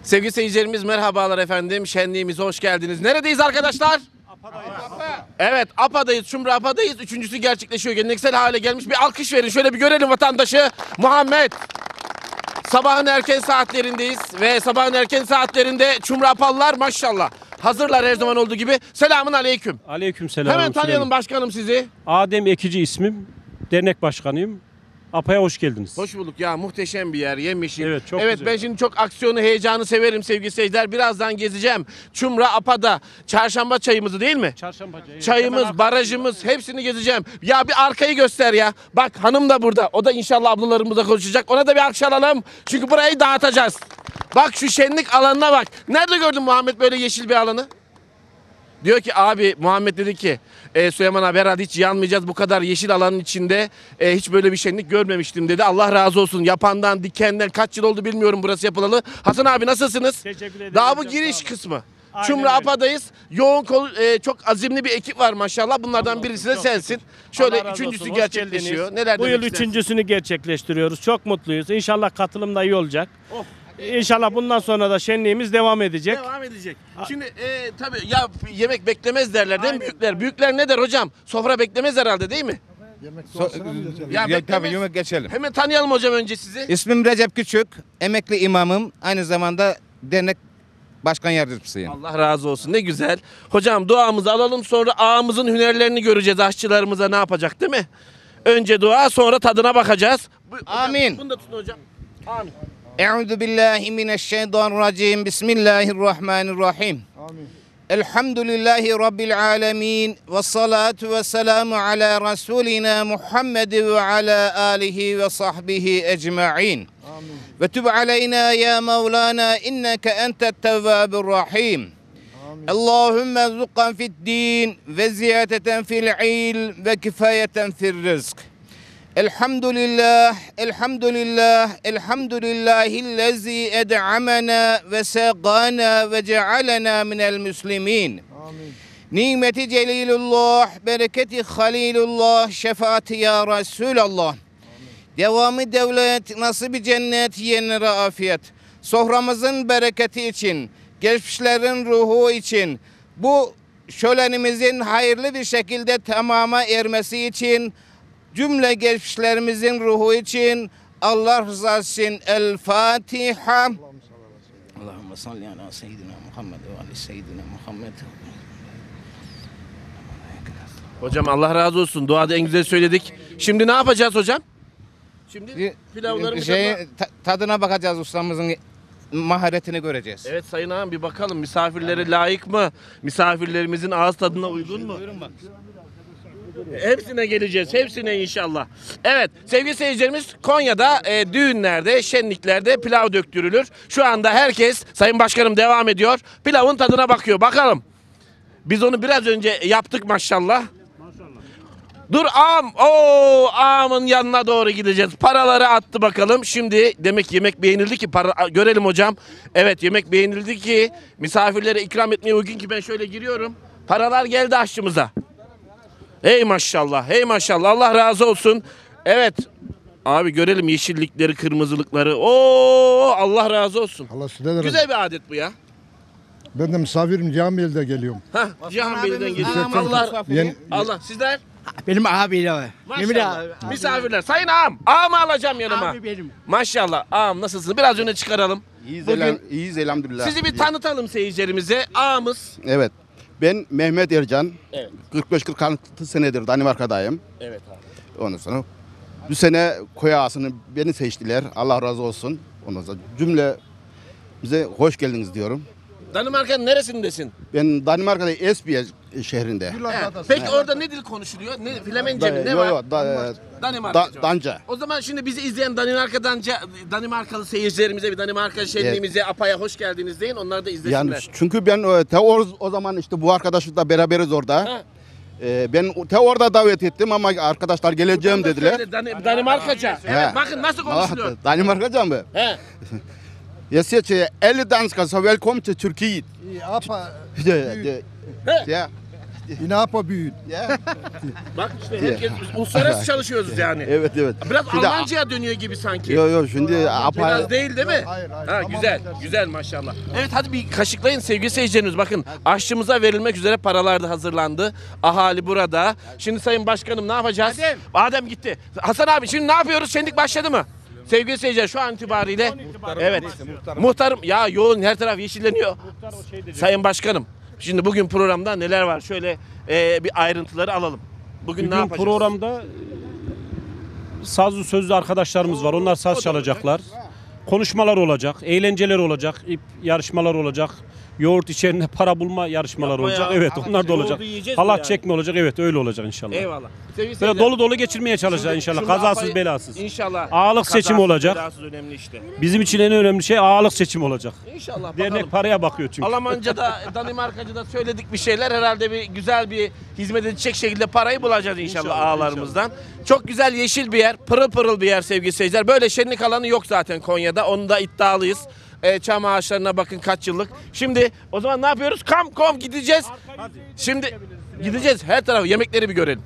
Sevgili seyircilerimiz merhabalar efendim. Şenliğimize hoş geldiniz. Neredeyiz arkadaşlar? Evet, APA'dayız. Çumra APA'dayız. Üçüncüsü gerçekleşiyor. Geleneksel hale gelmiş. Bir alkış verin. Şöyle bir görelim vatandaşı. Muhammed. Sabahın erken saatlerindeyiz ve sabahın erken saatlerinde Çumra APA'lılar maşallah hazırlar her zaman olduğu gibi. Selamun aleyküm. Aleykümselam. Hemen tanıyalım başkanım sizi. Adem Ekici ismim. Dernek başkanıyım. APA'ya hoş geldiniz. Hoş bulduk ya, muhteşem bir yer, yemyeşil. Evet, çok evet güzel. Ben şimdi çok aksiyonu, heyecanı severim sevgili seyirciler. Birazdan gezeceğim. Çumra APA'da çarşamba çayımızı değil mi? Çarşamba çayı. Çayımız, barajımız hepsini gezeceğim. Ya bir arkayı göster ya. Bak hanım da burada. O da inşallah ablalarımıza konuşacak. Ona da bir alkış alalım. Çünkü burayı dağıtacağız. Bak şu şenlik alanına bak. Nerede gördün Muhammed böyle yeşil bir alanı? Diyor ki abi, Muhammed dedi ki Süleyman abi herhalde hiç yanmayacağız bu kadar yeşil alanın içinde, hiç böyle bir şenlik görmemiştim dedi. Allah razı olsun yapandan dikenden, kaç yıl oldu bilmiyorum burası yapılalı. Hasan abi nasılsınız? Teşekkür ederim. Daha bu Çok giriş sağ olun. kısmı. Aynen Çumra öyle. APA'dayız. Yoğun çok azimli bir ekip var maşallah. Bunlardan birisi de çok sensin. şükür. Şöyle Allah razı üçüncüsü olsun, hoş gerçekleşiyor. geldiniz. Neler Bu demek yıl istersin? üçüncüsünü gerçekleştiriyoruz. Çok mutluyuz. İnşallah katılım da iyi olacak. Oh. İnşallah bundan sonra da şenliğimiz devam edecek. Devam edecek. Şimdi tabii ya yemek beklemez derler değil mi büyükler? Büyükler ne der hocam? Sofra beklemez herhalde değil mi? Ya Tabii beklemez. yemek geçelim. Hemen tanıyalım hocam önce sizi. İsmim Recep Küçük, emekli imamım. Aynı zamanda dernek başkan yardımcısıyım. Allah razı olsun, ne güzel. Hocam duamızı alalım, sonra ağamızın hünerlerini göreceğiz. Aşçılarımıza ne yapacak değil mi? Önce dua, sonra tadına bakacağız. Hocam, Amin. bunu da tutun hocam. Amin. Euzu billahi mineşşeytanirracim. Bismillahirrahmanirrahim. Amin. Elhamdülillahi Rabbil alemin. Ve salatu ve selamu ala Resulina Muhammed ve ala alihi ve sahbihi ecma'in. Ve tüb aleyna ya Mevlana inneke entet tevvabur rahim. Allahümme zukkan fid din ve ziyadeten fil ilm ve kifayeten fil rızk. Elhamdülillah, elhamdülillah, elhamdülillahillezî ed'amena ve segana ve cealena minel müslimin. Nimeti celilullah, bereketi halilullah, şefaati ya Resulallah. Devamı devlet, nasip cennet, yenilere afiyet. Soframızın bereketi için, geçmişlerin ruhu için, bu şölenimizin hayırlı bir şekilde tamama ermesi için, cümle geçmişlerimizin ruhu için, Allah rızası için El Fatiha. Allahümme salli ala seyyidina Muhammed ve ala seyyidina Muhammed. Hocam Allah razı olsun. Duada en güzel söyledik. Şimdi ne yapacağız hocam? Şimdi pilavlarımızı... Tadına bakacağız, ustamızın maharetini göreceğiz. Evet sayın ağam, bir bakalım misafirlere layık mı? Misafirlerimizin ağız tadına uygun mu? Buyurun bak. Hepsine geleceğiz. Hepsine inşallah. Evet sevgili seyircilerimiz, Konya'da düğünlerde, şenliklerde pilav döktürülür. Şu anda herkes, sayın başkanım devam ediyor. Pilavın tadına bakıyor. Bakalım. Biz onu biraz önce yaptık maşallah. Dur ağam. Oo, ağamın yanına doğru gideceğiz. Paraları attı bakalım. Şimdi demek yemek beğenildi ki görelim hocam. Evet, yemek beğenildi ki misafirlere ikram etmeye uygun ki ben şöyle giriyorum. Paralar geldi aşçımıza. Hey maşallah, hey maşallah. Allah razı olsun. Evet. Abi görelim yeşillikleri, kırmızılıkları. Oo, Allah razı olsun. Allah size de razı. Güzel bir adet bu ya. Ben de misafirim Camiye'de geliyorum. Hah, Cihan Bey'den geliyor. Ağamın Allah, misafiri. Allah sizler. Benim abiyle var. Maşallah. Misafirler. Sayın ağam. Ağamı alacağım yanıma. Abi benim. Maşallah. Ağam nasılsınız? Biraz öne çıkaralım. İyiyiz, iyiyiz elhamdülillah. Sizi bir tanıtalım seyircilerimize. Ağamız. Evet. Ben Mehmet Ercan. Evet. 45-46 senedir Danimarka'dayım. Evet abi. Ondan sonra bu sene koy ağasını beni seçtiler. Allah razı olsun. Ondan sonra cümle bize hoş geldiniz diyorum. Danimarka'nın neresindesin? Ben Danimarka'da Esbjerg şehrinde. Peki orada ne dil konuşuluyor? Ne Flemence mi? Ne var? Danimarkaca. Danca. O zaman şimdi bizi izleyen Danimarkalı seyircilerimize, bir Danimarka şenliğimize, APA'ya hoş geldiniz deyin. Onlar da izlesinler. Yani çünkü ben o zaman işte bu arkadaşla beraberiz orada. Ha. Ben orada davet ettim ama arkadaşlar geleceğim dediler. Söyle, Danimarkaca. Evet, He. bakın nasıl konuşuluyor. Danimarkaca mı? He. Jeg siger til alle danskere, så velkommen til Tyrkiet. APA Ja, Ne yapabilir? Bak işte herkes uluslararası çalışıyoruz yani. Evet evet. Biraz Şimdi- Almanca'ya dönüyor gibi sanki. Yok yok şimdi apa Biraz değil mi? Hayır, hayır. Ha, Tamam, güzel, yeter. güzel maşallah. Evet hadi bir kaşıklayın sevgili seyircilerimiz. Bakın aşçımıza verilmek üzere paralar da hazırlandı. Ahali burada. Şimdi Sayın Başkanım ne yapacağız? Adem gitti. Hasan abi şimdi ne yapıyoruz? Şenlik başladı mı? Sevgili seyirciler şu an itibariyle. Evet. Muhtarım ya yoğun her taraf yeşilleniyor. Sayın Başkanım şimdi bugün programda neler var? Şöyle bir ayrıntıları alalım. Bugün ne Bugün yapacağız? programda sazlı sözlü arkadaşlarımız var. Onlar saz çalacaklar. Konuşmalar olacak, eğlenceler olacak, ip yarışmalar olacak. Yoğurt içerisinde para bulma yarışmaları Yapma olacak. ya. Evet, Halat onlar da yoğurdu olacak. yiyeceğiz mi Halat yani? çekme olacak. Evet, öyle olacak inşallah. Eyvallah. Sevgili Böyle seyirciler, dolu dolu geçirmeye çalışacağız inşallah. şimdi Kazasız apayı- belasız. İnşallah. Ağalık seçimi Kazasız, olacak. belasız önemli işte. Bizim için en önemli şey ağalık seçimi olacak. İnşallah Dernek bakalım. paraya bakıyor çünkü. Almanca'da, Danimarkaca'da söyledik bir şeyler. Herhalde bir güzel bir hizmet edecek şekilde parayı bulacağız inşallah ağalarımızdan. Çok güzel yeşil bir yer, pırıl pırıl bir yer sevgili seyirciler. Böyle şenlik alanı yok zaten Konya'da. Onu da iddialıyız. Çam ağaçlarına bakın kaç yıllık. Şimdi o zaman ne yapıyoruz? Kom gideceğiz. Şimdi gideceğiz her tarafı yemekleri bir görelim.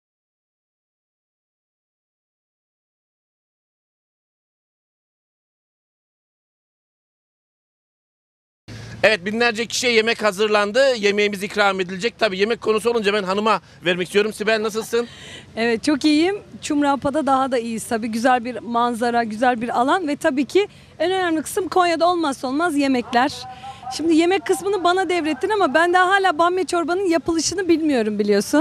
Evet binlerce kişiye yemek hazırlandı. Yemeğimiz ikram edilecek. Tabii yemek konusu olunca ben hanıma vermek istiyorum. Sibel nasılsın? Evet çok iyiyim. Çumrapa'da daha da iyiyiz tabii. Güzel bir manzara, güzel bir alan ve tabii ki en önemli kısım Konya'da olmazsa olmaz yemekler. Şimdi yemek kısmını bana devrettin ama ben daha hala bamya çorbanın yapılışını bilmiyorum biliyorsun.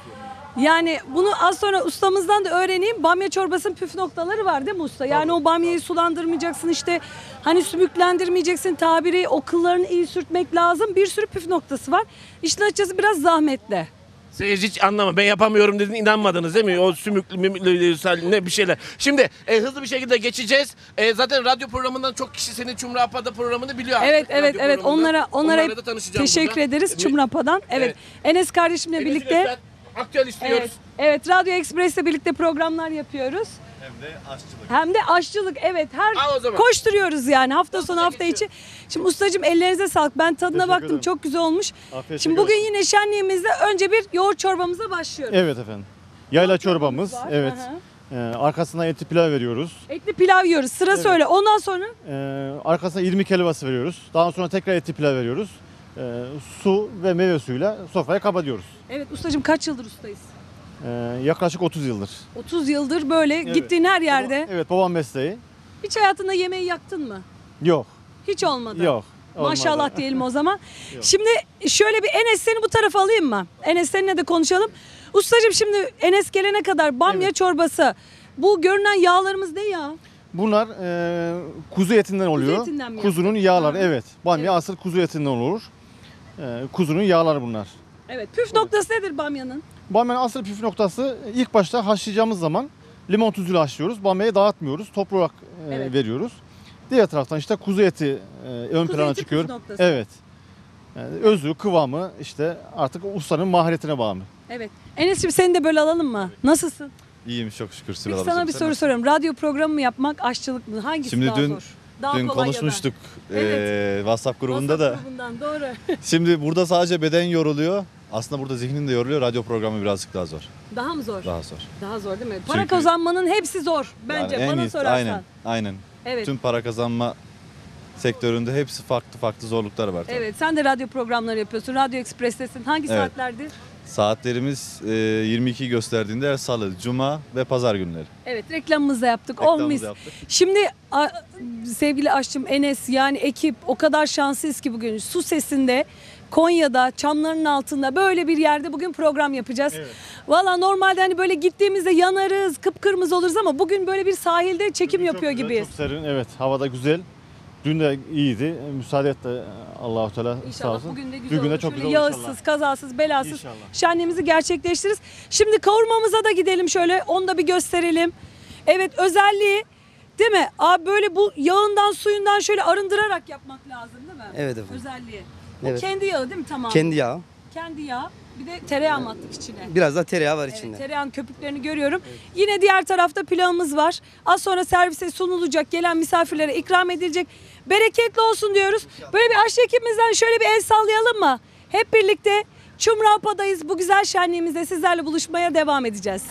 Yani bunu az sonra ustamızdan da öğreneyim. Bamya çorbasının püf noktaları var değil mi usta? Yani o bamyayı sulandırmayacaksın işte hani sümüklendirmeyeceksin tabiri o kıllarını iyi sürtmek lazım. Bir sürü püf noktası var. İşin açıkçası biraz zahmetli. Seyirci hiç anlama. Ben yapamıyorum dedin inanmadınız değil mi? O sümüklü mümüklü ne bir şeyler. Şimdi hızlı bir şekilde geçeceğiz. Zaten radyo programından çok kişi senin Çumrapa'da programını biliyor artık. Evet evet Radyo evet programından. onlara Onlarla da tanışacağım teşekkür burada. ederiz Çumrapa'dan. Evet. Evet. Enes kardeşimle Enes'i birlikte göster. Aktüel istiyoruz. evet, evet Radyo Ekspres'le birlikte programlar yapıyoruz. Hem de aşçılık evet Al o zaman. koşturuyoruz yani hafta sonu hafta içi. Şimdi ustacığım ellerinize sağlık. Ben tadına Teşekkür baktım ederim. çok güzel olmuş. Afiyet Şimdi şeker bugün olsun. yine şenliğimizde önce bir yoğurt çorbamıza başlıyoruz. Evet efendim. Yayla çorbamız. var. Evet. Hı Arkasına etli pilav veriyoruz. Etli pilav yiyoruz. Sıra söyle. Ondan sonra Arkasına 20 helvası veriyoruz. Daha sonra tekrar etli pilav veriyoruz. Su ve meyve suyuyla sofraya kapatıyoruz. evet ustacığım kaç yıldır ustayız? Yaklaşık 30 yıldır. 30 yıldır böyle Evet. gittiğin her yerde. Evet, babam mesleği. Hiç hayatında yemeği yaktın mı? Yok. Hiç olmadı. Yok. Maşallah olmadı. diyelim o zaman. Şimdi şöyle bir Enes seni bu tarafa alayım mı? Enes seninle de konuşalım. Ustacığım şimdi Enes gelene kadar bamya Evet. çorbası. Bu görünen yağlarımız ne ya? Bunlar kuzu etinden oluyor. etinden mi Kuzunun yağları. Ha. Evet. Bamya Evet. asıl kuzu etinden olur. Kuzunun yağları bunlar. Evet. Püf noktası nedir bamyanın? Bamyanın asıl püf noktası ilk başta haşlayacağımız zaman limon tuzuyla haşlıyoruz. Bamyayı dağıtmıyoruz. Top olarak Evet. veriyoruz. Diğer taraftan işte kuzu eti ön Kuzu plana eti çıkıyor. püf noktası. Evet. Yani özü, kıvamı işte artık ustanın maharetine bağlı. Evet. Enes'ciğim seni de böyle alalım mı? Nasılsın? İyiyim çok şükür Sibel Peki ablacığım. sana bir Sen soru nasılsın? soruyorum. Radyo programı mı yapmak, aşçılık mı? Hangisi Şimdi daha zor? Daha Dün kolay ya da? konuşmuştuk Evet. WhatsApp grubunda da. WhatsApp grubundan, doğru. Şimdi burada sadece beden yoruluyor. Aslında burada zihnin de yoruluyor. Radyo programı birazcık daha zor. Daha mı zor? Daha zor. Daha zor değil mi? Para Çünkü- kazanmanın hepsi zor bence Yani en bana iyisi- sorarsan. Aynen. Aynen. Evet. Tüm para kazanma sektöründe hepsi farklı farklı zorluklar var. tabii. Evet, sen de radyo programları yapıyorsun. Radyo Ekspres'tesin. Hangi Evet. saatlerdir? Saatlerimiz 22 gösterdiğinde her salı, cuma ve pazar günleri. Evet, reklamımızı da yaptık. Oh Reklamımızı mis. yaptık. Şimdi sevgili aşçım Enes yani ekip o kadar şanslıyız ki bugün su sesinde Konya'da çamların altında böyle bir yerde bugün program yapacağız. Valla normalde hani böyle gittiğimizde yanarız, kıpkırmızı oluruz ama bugün böyle bir sahilde çekim yapıyor Çok güzel, gibiyiz. Çok serin. Evet. Havada güzel. Dün de iyiydi. Müsaade et de Allah-u Teala sağ İnşallah olsun. bugün de güzel Bugün de olur. çok Şöyle güzel olur yağsız, inşallah. kazasız, belasız İnşallah. şenliğimizi gerçekleştiririz. Şimdi kavurmamıza da gidelim şöyle. Onu da bir gösterelim. Evet özelliği değil mi? Abi böyle bu yağından suyundan şöyle arındırarak yapmak lazım değil mi? Evet efendim. Özelliği. Bu Evet. kendi yağı değil mi? Tamam. Kendi yağı. Kendi yağı. Bir de tereyağı mı attık içine? Biraz da tereyağı var Evet, içinde. tereyağın köpüklerini görüyorum. Yine diğer tarafta pilavımız var. Az sonra servise sunulacak, gelen misafirlere ikram edilecek. Bereketli olsun diyoruz. Böyle bir aşçı ekibimizden şöyle bir el sallayalım mı? Hep birlikte Çumrapa'dayız. Bu güzel şenliğimizde sizlerle buluşmaya devam edeceğiz.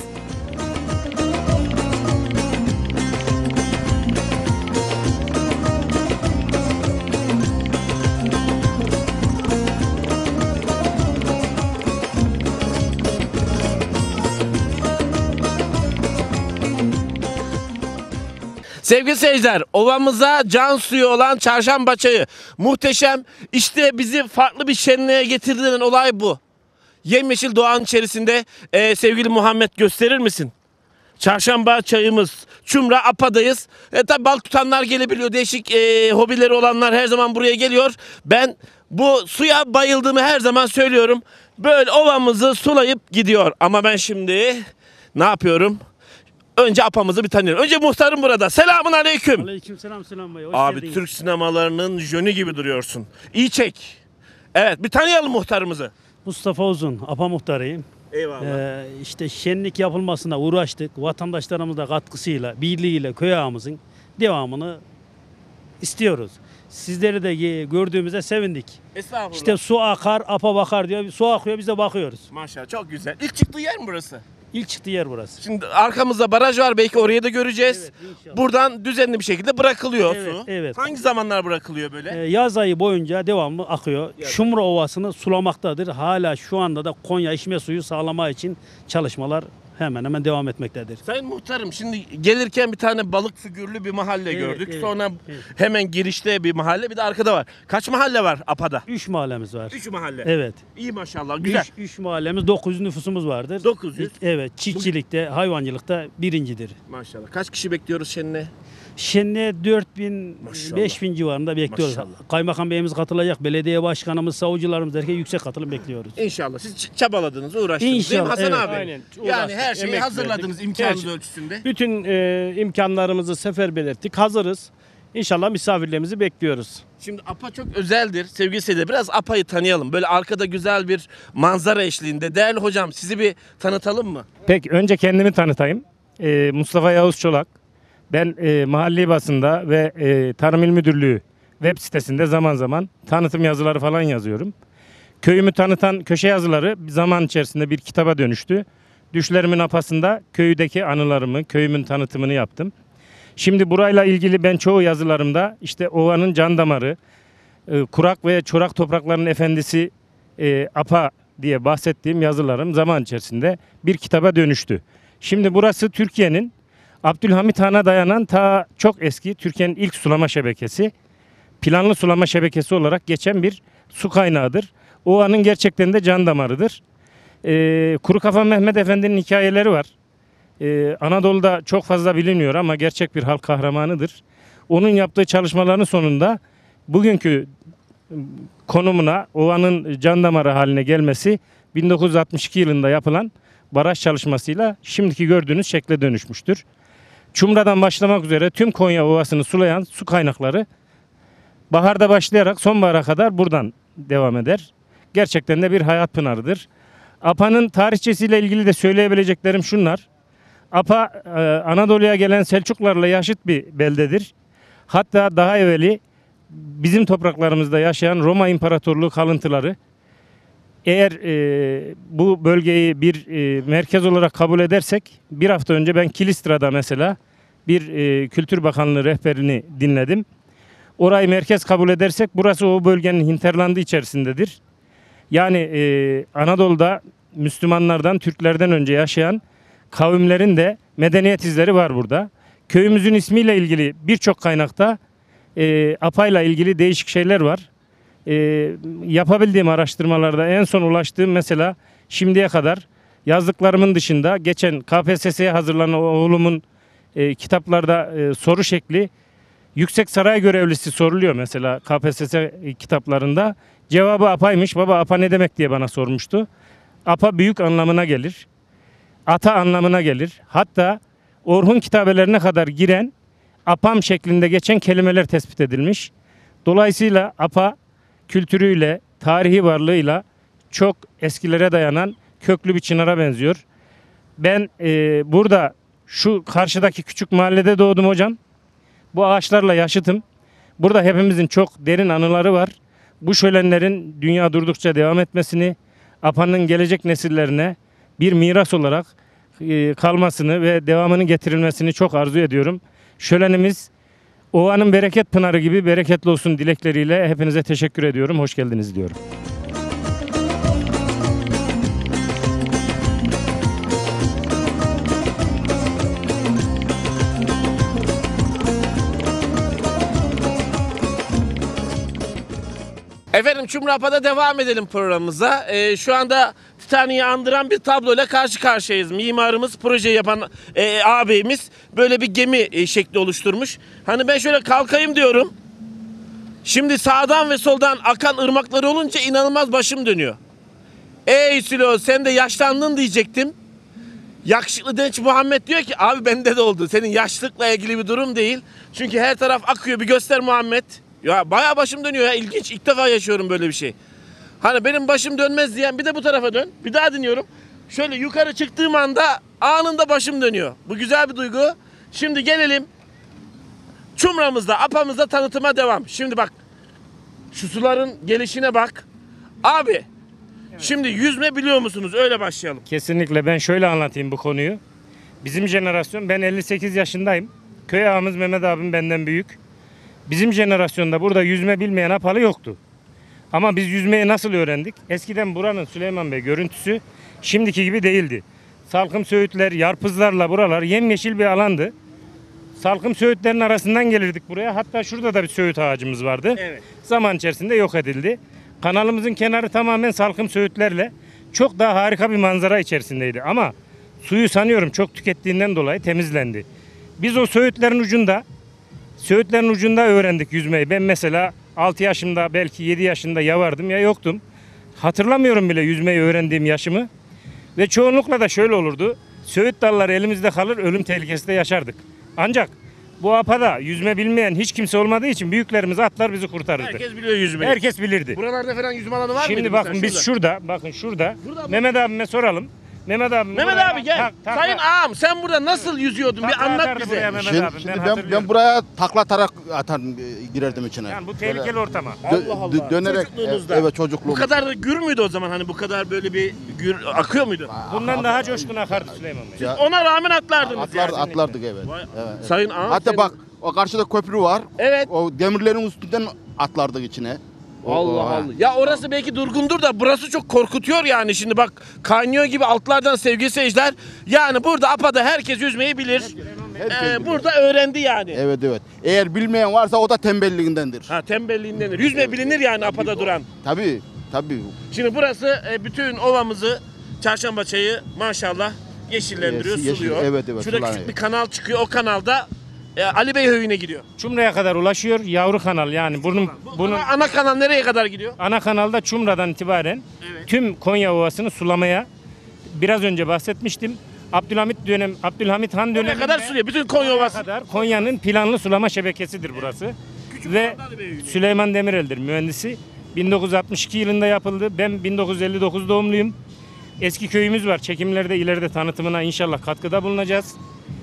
Sevgili seyirciler, ovamıza can suyu olan Çarşamba çayı muhteşem. İşte bizi farklı bir şenliğe getirdiğin olay bu. Yemyeşil doğanın içerisinde sevgili Muhammed gösterir misin? Çarşamba çayımız, Çumra Apa'dayız. Tabii balık tutanlar gelebiliyor, değişik hobileri olanlar her zaman buraya geliyor. Ben bu suya bayıldığımı her zaman söylüyorum. Böyle ovamızı sulayıp gidiyor. Ama ben şimdi ne yapıyorum? Önce apamızı bir tanıyalım. Önce muhtarım burada. Selamun aleyküm. Aleykümselam Süleyman Bey. Hoş Abi geldiniz. Türk sinemalarının jönü gibi duruyorsun. İyi çek. Evet, bir tanıyalım muhtarımızı. Mustafa Uzun, APA muhtarıyım. Eyvallah. İşte şenlik yapılmasına uğraştık. Vatandaşlarımızla katkısıyla, birliğiyle köy ağamızın devamını istiyoruz. Sizleri de gördüğümüzde sevindik. Estağfurullah. İşte su akar, APA bakar diyor. Su akıyor, biz de bakıyoruz. Maşallah çok güzel. İlk çıktığı yer mi burası? İlk çıktığı yer burası. Şimdi arkamızda baraj var, belki orayı da göreceğiz. Evet, inşallah. Buradan düzenli bir şekilde bırakılıyor Evet, su. evet. Hangi zamanlar bırakılıyor böyle? Yaz ayı boyunca devamlı akıyor. Şumra Ovası'nı sulamaktadır. Hala şu anda da Konya içme suyu sağlama için çalışmalar hemen hemen devam etmektedir. Sayın muhtarım, şimdi gelirken bir tane balık figürlü bir mahalle Evet, gördük. evet, Sonra evet. hemen girişte bir mahalle, bir de arkada var. Kaç mahalle var Apa'da? 3 mahallemiz var. 3 mahalle. Evet. İyi maşallah, güzel. 3 mahallemiz 900 nüfusumuz vardır. 900. Evet, çiftçilikte, hayvancılıkta birincidir. Maşallah. Kaç kişi bekliyoruz şenliğe? Şenliğe 4000, Maşallah. 5000 civarında bekliyoruz. Maşallah. Kaymakam Beyimiz katılacak, belediye başkanımız, savcılarımız derken yüksek katılım bekliyoruz. İnşallah. Siz çabaladınız, uğraştınız değil mi İnşallah, Hasan evet. abi? Aynen, Yani uğraştık, her şeyi emek hazırladınız verdik. imkanınız Her şey. ölçüsünde. Bütün imkanlarımızı seferber ettik. Hazırız. İnşallah misafirlerimizi bekliyoruz. Şimdi APA çok özeldir sevgili seyirciler. Biraz APA'yı tanıyalım. Böyle arkada güzel bir manzara eşliğinde. Değerli hocam, sizi bir tanıtalım mı? Peki önce kendimi tanıtayım. Mustafa Yavuz Çolak. Ben mahalli basında ve Tarım İl Müdürlüğü web sitesinde zaman zaman tanıtım yazıları falan yazıyorum. Köyümü tanıtan köşe yazıları zaman içerisinde bir kitaba dönüştü. Düşlerimin apasında köydeki anılarımı, köyümün tanıtımını yaptım. Şimdi burayla ilgili ben çoğu yazılarımda işte ovanın can damarı, kurak ve çorak toprakların efendisi Apa diye bahsettiğim yazılarım zaman içerisinde bir kitaba dönüştü. Şimdi burası Türkiye'nin Abdülhamit Han'a dayanan ta çok eski Türkiye'nin ilk sulama şebekesi. Planlı sulama şebekesi olarak geçen bir su kaynağıdır. Ovanın gerçekten de can damarıdır. Kurukafa Mehmet Efendi'nin hikayeleri var. Anadolu'da çok fazla bilinmiyor ama gerçek bir halk kahramanıdır. Onun yaptığı çalışmaların sonunda bugünkü konumuna ovanın can damarı haline gelmesi 1962 yılında yapılan baraj çalışmasıyla şimdiki gördüğünüz şekle dönüşmüştür. Çumra'dan başlamak üzere tüm Konya Ovası'nı sulayan su kaynakları baharda başlayarak sonbahara kadar buradan devam eder. Gerçekten de bir hayat pınarıdır. APA'nın tarihçesiyle ilgili de söyleyebileceklerim şunlar. APA Anadolu'ya gelen Selçuklarla yaşıt bir beldedir. Hatta daha evveli bizim topraklarımızda yaşayan Roma İmparatorluğu kalıntıları eğer bu bölgeyi bir merkez olarak kabul edersek bir hafta önce ben Kilistra'da mesela bir Kültür Bakanlığı rehberini dinledim. Orayı merkez kabul edersek burası o bölgenin hinterlandı içerisindedir. Yani Anadolu'da Müslümanlardan, Türklerden önce yaşayan kavimlerin de medeniyet izleri var burada. Köyümüzün ismiyle ilgili birçok kaynakta APA'yla ilgili değişik şeyler var. Yapabildiğim araştırmalarda en son ulaştığım mesela şimdiye kadar yazdıklarımın dışında geçen KPSS'ye hazırlanan oğlumun kitaplarda soru şekli Yüksek Saray Görevlisi soruluyor mesela KPSS kitaplarında. Cevabı APA'ymış. Baba APA ne demek diye bana sormuştu. APA büyük anlamına gelir. Ata anlamına gelir. Hatta Orhun kitabelerine kadar giren apam şeklinde geçen kelimeler tespit edilmiş. Dolayısıyla APA kültürüyle, tarihi varlığıyla çok eskilere dayanan köklü bir çınara benziyor. Ben burada şu karşıdaki küçük mahallede doğdum hocam. Bu ağaçlarla yaşıtım. Burada hepimizin çok derin anıları var. Bu şölenlerin dünya durdukça devam etmesini, APA'nın gelecek nesillerine bir miras olarak kalmasını ve devamının getirilmesini çok arzu ediyorum. Şölenimiz Ova'nın bereket pınarı gibi bereketli olsun dilekleriyle hepinize teşekkür ediyorum. Hoş geldiniz diyorum. Efendim Çumrapa'da devam edelim programımıza. Şu anda Titanic'i andıran bir tabloyla karşı karşıyayız. Mimarımız, proje yapan ağabeyimiz böyle bir gemi şekli oluşturmuş. Hani ben şöyle kalkayım diyorum. Şimdi sağdan ve soldan akan ırmakları olunca inanılmaz başım dönüyor. Ey Sülo sen de yaşlandın diyecektim. Yakışıklı Genç Muhammed diyor ki abi bende de oldu. Senin yaşlılıkla ilgili bir durum değil. Çünkü her taraf akıyor, bir göster Muhammed. Ya bayağı başım dönüyor ya, ilginç, ilk defa yaşıyorum böyle bir şey. Hani benim başım dönmez diyen bir de bu tarafa dön. Bir daha dinliyorum. Şöyle yukarı çıktığım anda anında başım dönüyor. Bu güzel bir duygu. Şimdi gelelim Çumra'mızda, APA'mızda tanıtıma devam. Şimdi bak şu suların gelişine bak. Abi şimdi yüzme biliyor musunuz? Öyle başlayalım. Kesinlikle ben şöyle anlatayım bu konuyu. Bizim jenerasyon, ben 58 yaşındayım. Köy ağamız Mehmet abim benden büyük. Bizim jenerasyonda burada yüzme bilmeyen APA'lı yoktu. Ama biz yüzmeyi nasıl öğrendik? Eskiden buranın Süleyman Bey görüntüsü şimdiki gibi değildi. Salkım söğütler, yarpızlarla buralar yemyeşil bir alandı. Salkım söğütlerin arasından gelirdik buraya. Hatta şurada da bir söğüt ağacımız vardı. Evet. Zaman içerisinde yok edildi. Kanalımızın kenarı tamamen salkım söğütlerle çok daha harika bir manzara içerisindeydi. Ama suyu sanıyorum çok tükettiğinden dolayı temizlendi. Biz o söğütlerin ucunda öğrendik yüzmeyi. Ben mesela 6 yaşımda belki 7 yaşında ya vardım ya yoktum. Hatırlamıyorum bile yüzmeyi öğrendiğim yaşımı. Ve çoğunlukla da şöyle olurdu. Söğüt dalları elimizde kalır, ölüm tehlikesinde yaşardık. Ancak bu APA'da yüzme bilmeyen hiç kimse olmadığı için büyüklerimiz atlar bizi kurtarırdı. Herkes biliyor yüzmeyi. Herkes bilirdi. Buralarda falan yüzme alanı var mıydı? Şimdi bakın biz şurada. Burada mı? Mehmet abime soralım. Mehmet abi gel. Sayın ağam sen burada nasıl yüzüyordun? Bir anlat bize. Şimdi ben buraya takla atarak girerdim içine. Yani bu tehlikeli ortama. Allah Allah. Dönerek Çocukluğunuzda. evet çocukluğum. Bu kadar da gür müydü o zaman? Hani bu kadar böyle bir gür akıyor muydu? Bundan daha coşkun akardı Süleyman Bey. Ya, Ona rağmen atlardınız yani. atlardık evet. Evet. Sayın ağam. Hatta bak o karşıda köprü var. Evet. O demirlerin üstünden atlardık içine. Allah Allah. Ya orası belki durgundur da burası çok korkutuyor yani. Şimdi bak kaynıyor gibi altlardan sevgili seyirciler. Yani burada APA'da herkes yüzmeyi bilir. Burada öğrendi yani. Evet. Eğer bilmeyen varsa o da tembelliğindendir. Ha tembelliğindendir. Yüzme bilinir yani APA'da duran. Tabii. Şimdi burası bütün ovamızı, Çarşamba Çayı maşallah yeşillendiriyor, suluyor. Evet. Şurada sulanıyor. küçük bir kanal çıkıyor. O kanalda Ali Bey Höyü'ne gidiyor. Çumra'ya kadar ulaşıyor. Yavru kanal yani bunun Ana kanal nereye kadar gidiyor? ana kanalda Çumra'dan itibaren Evet. tüm Konya Ovası'nı sulamaya biraz önce bahsetmiştim. Abdülhamit Han Nereye döneminde kadar suluyor? Bütün Konya Ovası. kadar Konya'nın planlı sulama şebekesidir burası. Ve Süleyman Demirel'dir mühendisi. 1962 yılında yapıldı. Ben 1959 doğumluyum. Eski köyümüz var. Çekimlerde ileride tanıtımına inşallah katkıda bulunacağız.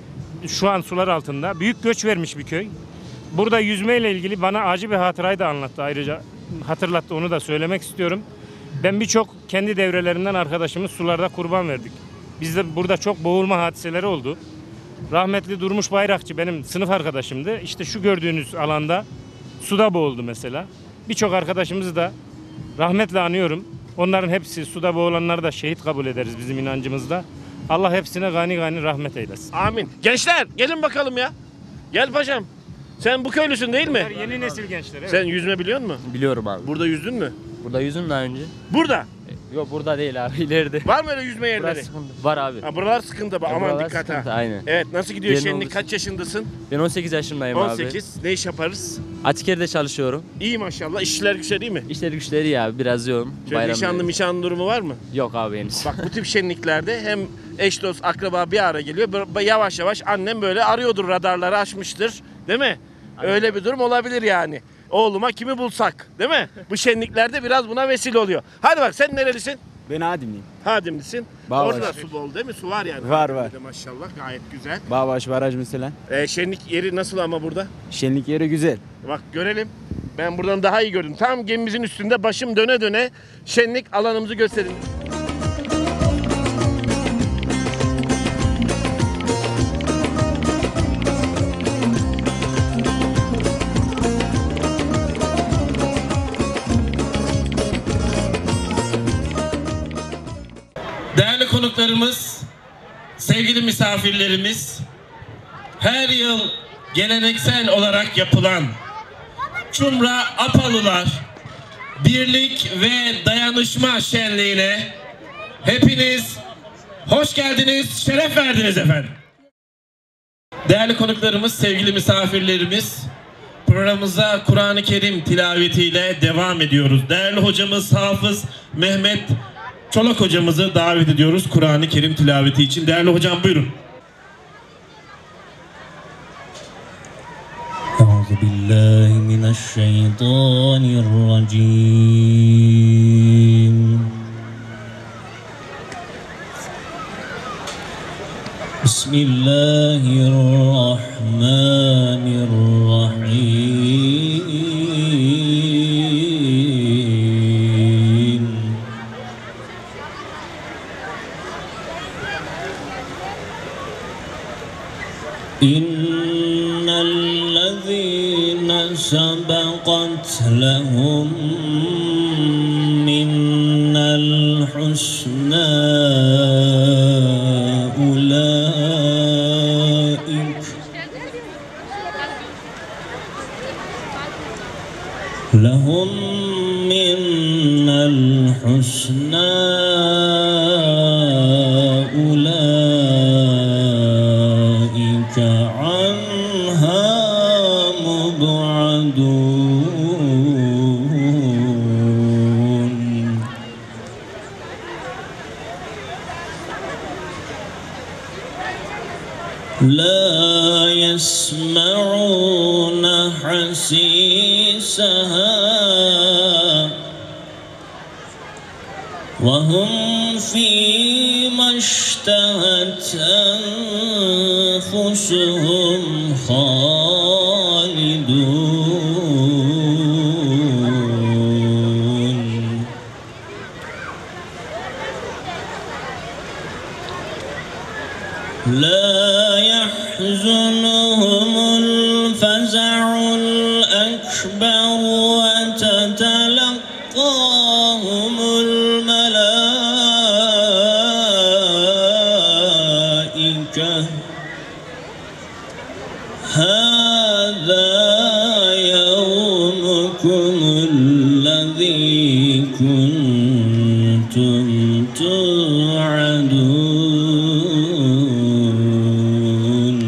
Şu an sular altında. Büyük göç vermiş bir köy. Burada yüzmeyle ilgili bana acı bir hatırayı da anlattı ayrıca. Hatırlattı, onu da söylemek istiyorum. Ben birçok kendi devrelerinden arkadaşımız sularda kurban verdik. Bizde burada çok boğulma hadiseleri oldu. Rahmetli Durmuş Bayrakçı benim sınıf arkadaşımdı. İşte şu gördüğünüz alanda suda boğuldu mesela. Birçok arkadaşımızı da rahmetle anıyorum. Onların hepsi, suda boğulanları da şehit kabul ederiz bizim inancımızda. Allah hepsine gani gani rahmet eylesin. Amin. Gençler gelin bakalım ya. Gel paşam. Sen bu köylüsün değil mi? Yeni nesil gençler. Evet. Sen yüzme biliyor musun? Biliyorum abi. Burada yüzdün mü? Burada yüzdüm daha önce. Burada. Yok burada değil abi, ileride. Var mı öyle yüzme yerleri? Burası sıkıntı. Var abi. Ha, buralar sıkıntı. Aman buralar dikkat sıkıntı, ha. aynen. Evet nasıl gidiyor Yeni şenlik? oldu. Kaç yaşındasın? Ben 18 yaşındayım abi. 18. Ne iş yaparız? Atiker'de çalışıyorum. İyi maşallah. İşler güçler iyi mi? İşleri güçleri iyi abi, biraz yoğun. Şöyle nişanlı durumu var mı? Yok abi henüz. Bak bu tip şenliklerde hem eş dost akraba bir ara geliyor. Yavaş yavaş annem böyle arıyordur, radarları açmıştır. Değil mi? Aynen. Öyle bir durum olabilir yani. Oğluma kimi bulsak. Değil mi? Bu şenliklerde biraz buna vesile oluyor. Hadi bak sen nerelisin? Ben Ademliyim. Hadimlisin. Bağbaş. Orada da su bol değil mi? Su var yani. Var. Hadim'de maşallah gayet güzel. Bağbaş Baraj mesela. Şenlik yeri nasıl ama burada? Şenlik yeri güzel. Bak görelim. Ben buradan daha iyi gördüm. Tam gemimizin üstünde başım döne döne şenlik alanımızı gösterin. Değerli konuklarımız, sevgili misafirlerimiz, her yıl geleneksel olarak yapılan Çumra Apalılar Birlik ve Dayanışma Şenliği'ne hepiniz hoş geldiniz, şeref verdiniz efendim. Değerli konuklarımız, sevgili misafirlerimiz, programımıza Kur'an-ı Kerim tilavetiyle devam ediyoruz. Değerli hocamız Hafız Mehmet Çolak hocamızı davet ediyoruz Kur'an-ı Kerim tilaveti için. Değerli hocam buyurun. Euzubillahimineşşeytanirracim. Bismillahirrahmanirrahim. İnnellezîne sebeqat lehum minnel husnâ لهم من الحسنى أولئك عنها مبعدون لا يسمعون حسيسها وهم فيما اشتهت أنفسهم خالدون لا يحزنهم الفزع الأكبر وتتلقاهم الملائكة هذا يومكم الذي كنتم توعدون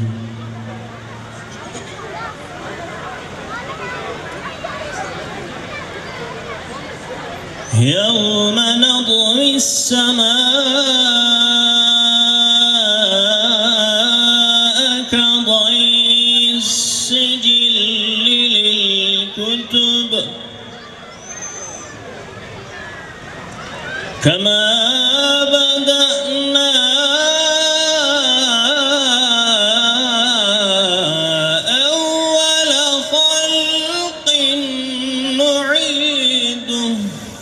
يوم نطوي السماء كطي السجل للكتب كما بدأنا أول خلق نعيده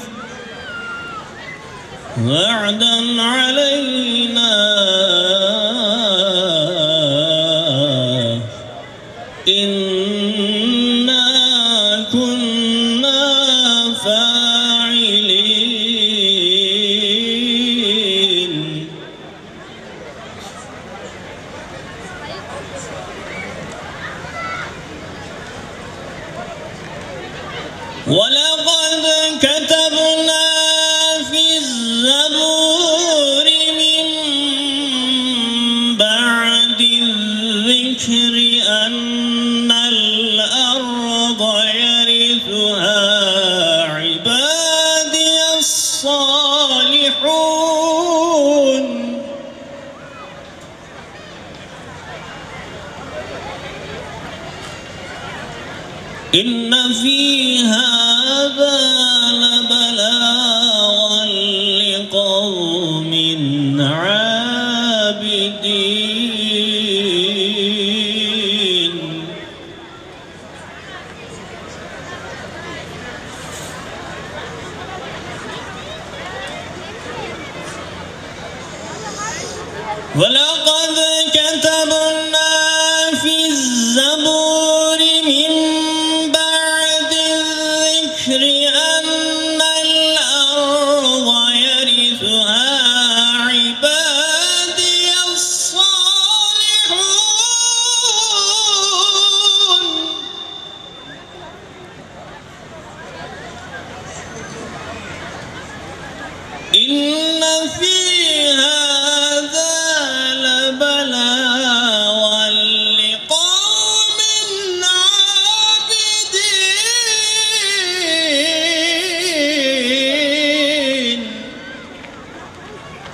وعدا علينا إنا كنا فاعلين ولقد كتبنا في الزبور من بعد الذكر أن الأرض يرثها عبادي الصالحون إن في هذا لبلاغا لقوم عابدين ولقد كتبنا في الزبور من بعد الذكر أن الأرض يرثها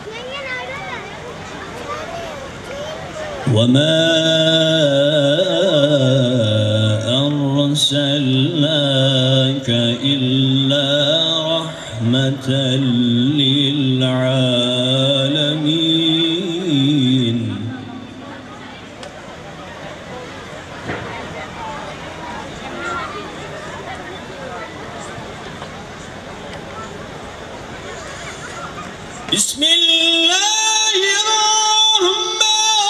وما أرسلناك إلا رحمة للعالمين بسم الله الرحمن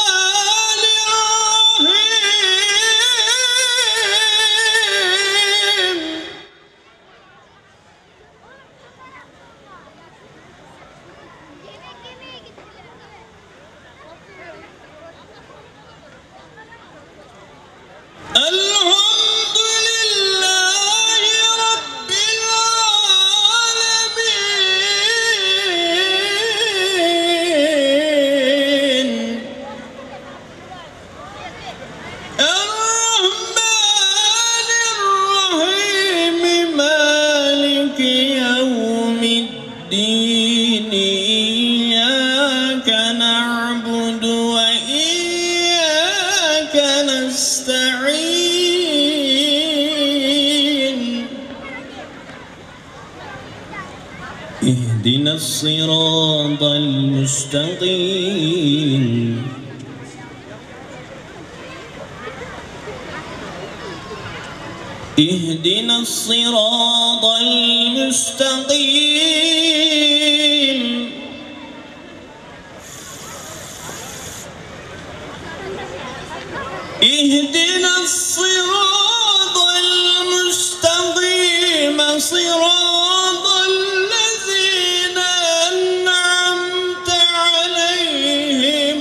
إياك نعبد وإياك نستعين اهدنا الصراط المستقيم اهدنا الصراط المستقيم اهدنا الصراط المستقيم صراط الذين أنعمت عليهم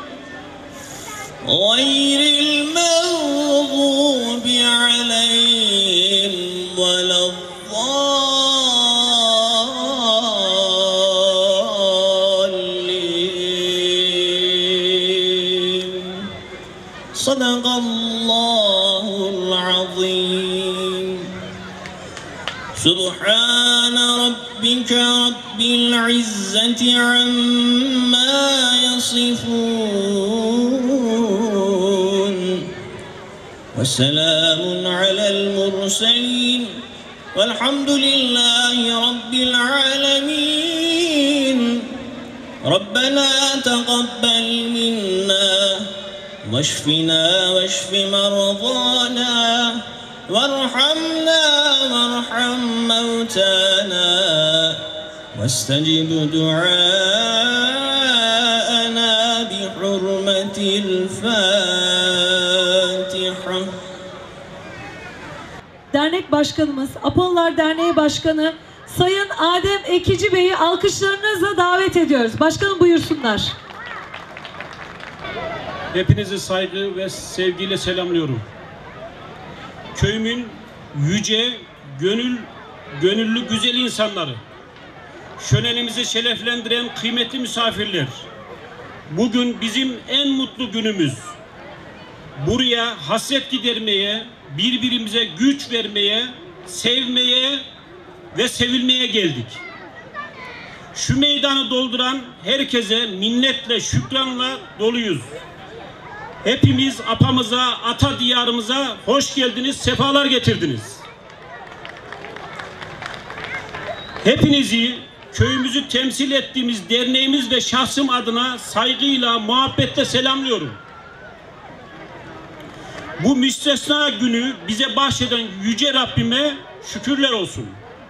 غير المغضوب عليهم ولا الضالين صدق الله العظيم سبحان ربك رب العزة عما يصفون وسلام على المرسلين والحمد لله رب العالمين ربنا تقبل منا واشفنا واشف مرضانا وارحمنا وارحم موتانا واستجب دعاءنا بحرمة الفاتحة. Dernek Başkanımız, Apollolar Derneği Başkanı Sayın Adem Ekici Bey'i alkışlarınızla davet ediyoruz. Başkanım buyursunlar. Hepinizi saygı ve sevgiyle selamlıyorum. Köyümün yüce, gönüllü güzel insanları, şölenimizi şereflendiren kıymetli misafirler, bugün bizim en mutlu günümüz. Buraya hasret gidermeye, birbirimize güç vermeye, sevmeye ve sevilmeye geldik. Şu meydanı dolduran herkese minnetle, şükranla doluyuz. Hepimiz apamıza, ata diyarımıza hoş geldiniz, sefalar getirdiniz. Hepinizi köyümüzü temsil ettiğimiz derneğimiz ve şahsım adına saygıyla, muhabbetle selamlıyorum. Bu müstesna günü bize bahşeden yüce Rabbime şükürler olsun.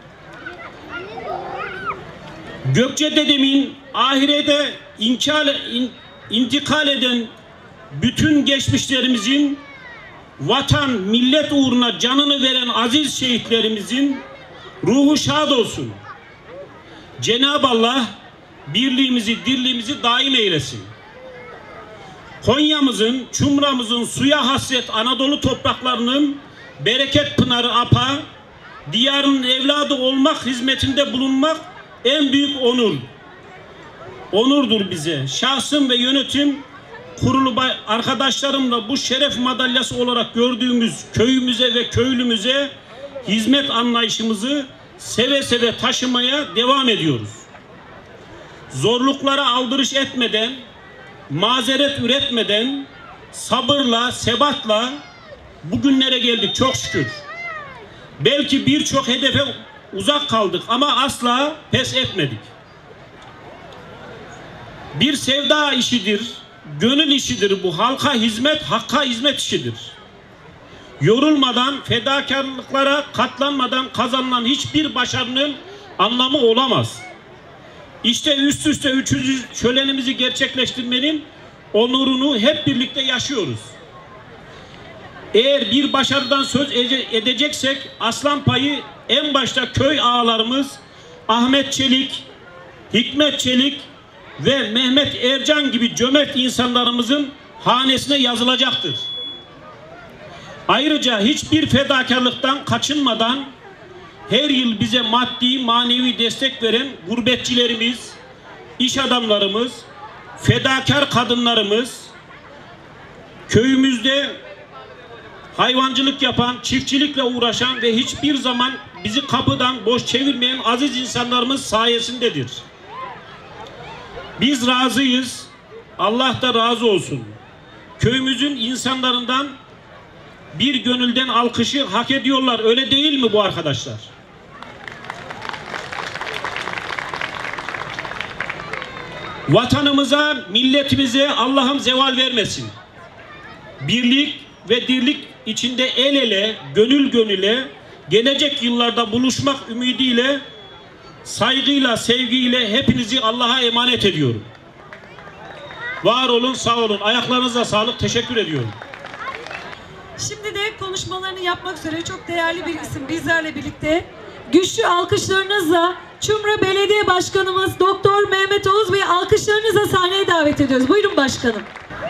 Gökçe dedemin ahirete intikal eden bütün geçmişlerimizin, vatan, millet uğruna canını veren aziz şehitlerimizin ruhu şad olsun. Cenab-ı Allah birliğimizi, dirliğimizi daim eylesin. Konya'mızın, Çumra'mızın suya hasret Anadolu topraklarının bereket pınarı APA, diyarın evladı olmak hizmetinde bulunmak en büyük onur. Onurdur bize. Şahsım ve yönetim kurulu arkadaşlarımla bu şeref madalyası olarak gördüğümüz köyümüze ve köylümüze hizmet anlayışımızı seve seve taşımaya devam ediyoruz. zorluklara aldırış etmeden, mazeret üretmeden, sabırla, sebatla bugünlere geldik çok şükür. Belki birçok hedefe uzak kaldık ama asla pes etmedik. Bir sevda işidir, gönül işidir bu. Halka hizmet, hakka hizmet işidir. Yorulmadan, fedakarlıklara katlanmadan kazanılan hiçbir başarının anlamı olamaz. İşte üst üste 3. şölenimizi gerçekleştirmenin onurunu hep birlikte yaşıyoruz. Eğer bir başarıdan söz edeceksek aslan payı en başta köy ağalarımız Ahmet Çelik, Hikmet Çelik ve Mehmet Ercan gibi cömert insanlarımızın hanesine yazılacaktır. Ayrıca hiçbir fedakarlıktan kaçınmadan her yıl bize maddi manevi destek veren gurbetçilerimiz, iş adamlarımız, fedakar kadınlarımız, köyümüzde hayvancılık yapan, çiftçilikle uğraşan ve hiçbir zaman bizi kapıdan boş çevirmeyen aziz insanlarımız sayesindedir. Biz razıyız. Allah da razı olsun. Köyümüzün insanlarından bir gönülden alkışı hak ediyorlar. Öyle değil mi bu arkadaşlar? Vatanımıza, milletimize Allah'ım zeval vermesin. Birlik ve dirlik içinde el ele, gönül gönüle, gelecek yıllarda buluşmak ümidiyle, saygıyla, sevgiyle hepinizi Allah'a emanet ediyorum. Var olun, sağ olun. Ayaklarınıza sağlık. Teşekkür ediyorum. Şimdi de konuşmalarını yapmak üzere çok değerli bir isim bizlerle birlikte. Güçlü alkışlarınızla Çumra Belediye Başkanımız Doktor Mehmet Oğuz Bey'i alkışlarınızla sahneye davet ediyoruz. Buyurun başkanım.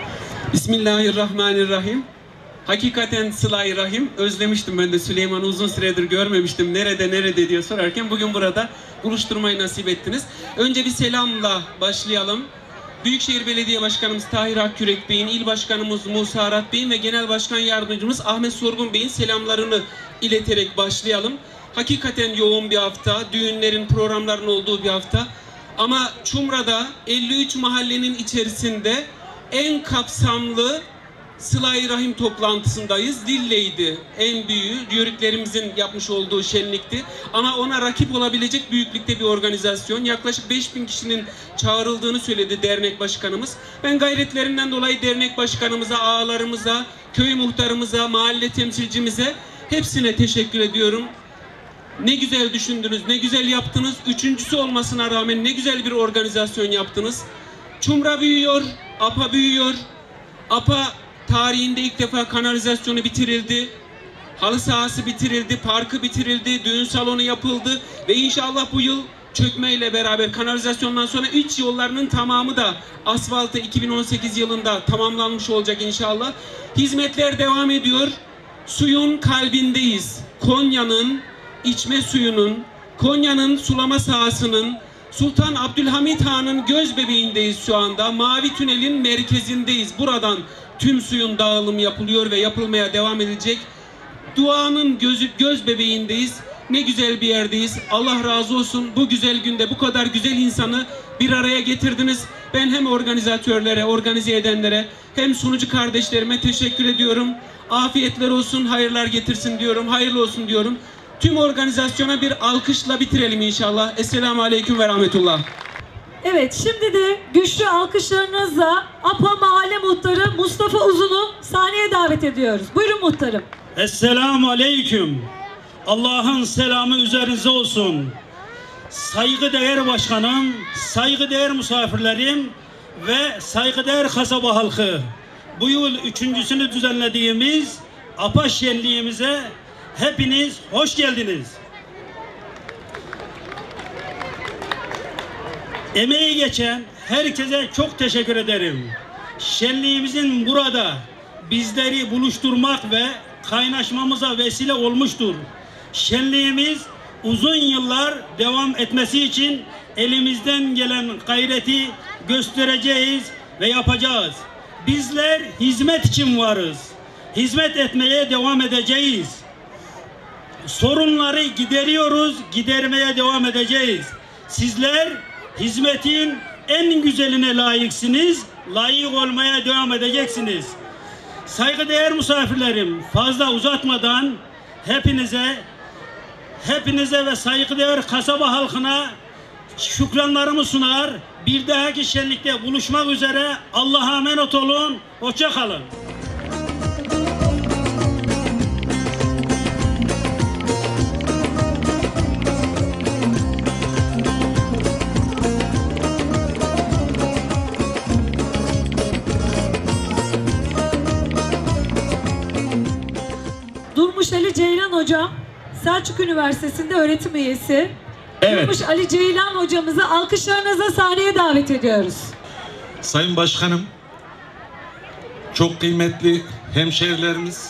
Bismillahirrahmanirrahim. Hakikaten sıla-i rahim. Özlemiştim ben de Süleyman'ı, uzun süredir görmemiştim. Nerede diye sorarken bugün burada buluşturmayı nasip ettiniz. Önce bir selamla başlayalım. Büyükşehir Belediye Başkanımız Tahir Akkürek Bey'in, İl Başkanımız Musa Arat Bey'in ve Genel Başkan Yardımcımız Ahmet Sorgun Bey'in selamlarını ileterek başlayalım. Hakikaten yoğun bir hafta, düğünlerin, programların olduğu bir hafta. Ama Çumra'da 53 mahallenin içerisinde en kapsamlı Sıla-i Rahim toplantısındayız. Lille'ydi en büyüğü. Yörüklerimizin yapmış olduğu şenlikti. Ama ona rakip olabilecek büyüklükte bir organizasyon. Yaklaşık 5000 kişinin çağrıldığını söyledi dernek başkanımız. Ben gayretlerinden dolayı dernek başkanımıza, ağalarımıza, köy muhtarımıza, mahalle temsilcimize hepsine teşekkür ediyorum. Ne güzel düşündünüz, ne güzel yaptınız. Üçüncüsü olmasına rağmen ne güzel bir organizasyon yaptınız. Çumra büyüyor, APA büyüyor. APA tarihinde ilk defa kanalizasyonu bitirildi. Halı sahası bitirildi, parkı bitirildi, düğün salonu yapıldı. Ve inşallah bu yıl çökmeyle beraber kanalizasyondan sonra iç yollarının tamamı da asfaltı 2018 yılında tamamlanmış olacak inşallah. Hizmetler devam ediyor. Suyun kalbindeyiz. Konya'nın içme suyunun, Konya'nın sulama sahasının, Sultan Abdülhamit Han'ın göz bebeğindeyiz şu anda. Mavi Tünel'in merkezindeyiz. Buradan tüm suyun dağılımı yapılıyor ve yapılmaya devam edecek. Duanın göz bebeğindeyiz. Ne güzel bir yerdeyiz. Allah razı olsun. Bu güzel günde bu kadar güzel insanı bir araya getirdiniz. Ben hem organizatörlere, organize edenlere hem sunucu kardeşlerime teşekkür ediyorum. Afiyetler olsun, hayırlar getirsin diyorum. Hayırlı olsun diyorum. Tüm organizasyona bir alkışla bitirelim inşallah. Esselamu Aleyküm ve Rahmetullah. Evet, şimdi de güçlü alkışlarınızla APA Mahalle Muhtarı Mustafa Uzun'u sahneye davet ediyoruz. Buyurun muhtarım. Esselamu Aleyküm. Allah'ın selamı üzerinize olsun. Saygıdeğer başkanım, saygıdeğer misafirlerim ve saygıdeğer kasaba halkı. Bu yıl üçüncüsünü düzenlediğimiz APA şenliğimize hepiniz hoş geldiniz. Emeği geçen herkese çok teşekkür ederim. Şenliğimizin burada bizleri buluşturmak ve kaynaşmamıza vesile olmuştur. Şenliğimiz uzun yıllar devam etmesi için elimizden gelen gayreti göstereceğiz ve yapacağız. Bizler hizmet için varız. Hizmet etmeye devam edeceğiz. Sorunları gideriyoruz, gidermeye devam edeceğiz. Sizler hizmetin en güzeline layıksınız. Layık olmaya devam edeceksiniz. Saygıdeğer misafirlerim, fazla uzatmadan hepinize ve saygıdeğer kasaba halkına şükranlarımı sunar. Bir dahaki şenlikte buluşmak üzere. Allah'a emanet olun. Hoşça kalın. Durmuş Ali Ceylan Hocam, Selçuk Üniversitesi'nde öğretim üyesi. Evet. Durmuş Ali Ceylan hocamızı alkışlarınızla sahneye davet ediyoruz. Sayın Başkanım, çok kıymetli hemşehrilerimiz,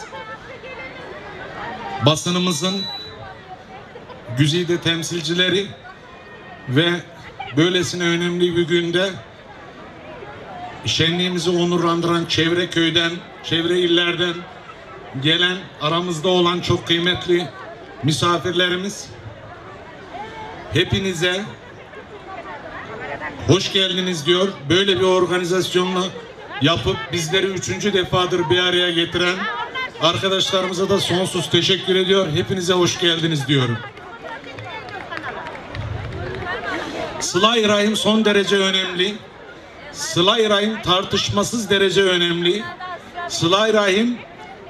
basınımızın güzide temsilcileri ve böylesine önemli bir günde şenliğimizi onurlandıran çevre köyden, çevre illerden gelen, aramızda olan çok kıymetli misafirlerimiz, hepinize hoş geldiniz diyor. Böyle bir organizasyonla yapıp bizleri 3. defadır bir araya getiren arkadaşlarımıza da sonsuz teşekkür ediyor. Hepinize hoş geldiniz diyorum. Sıla-i Rahim son derece önemli. Sıla-i Rahim tartışmasız derece önemli. Sıla-i Rahim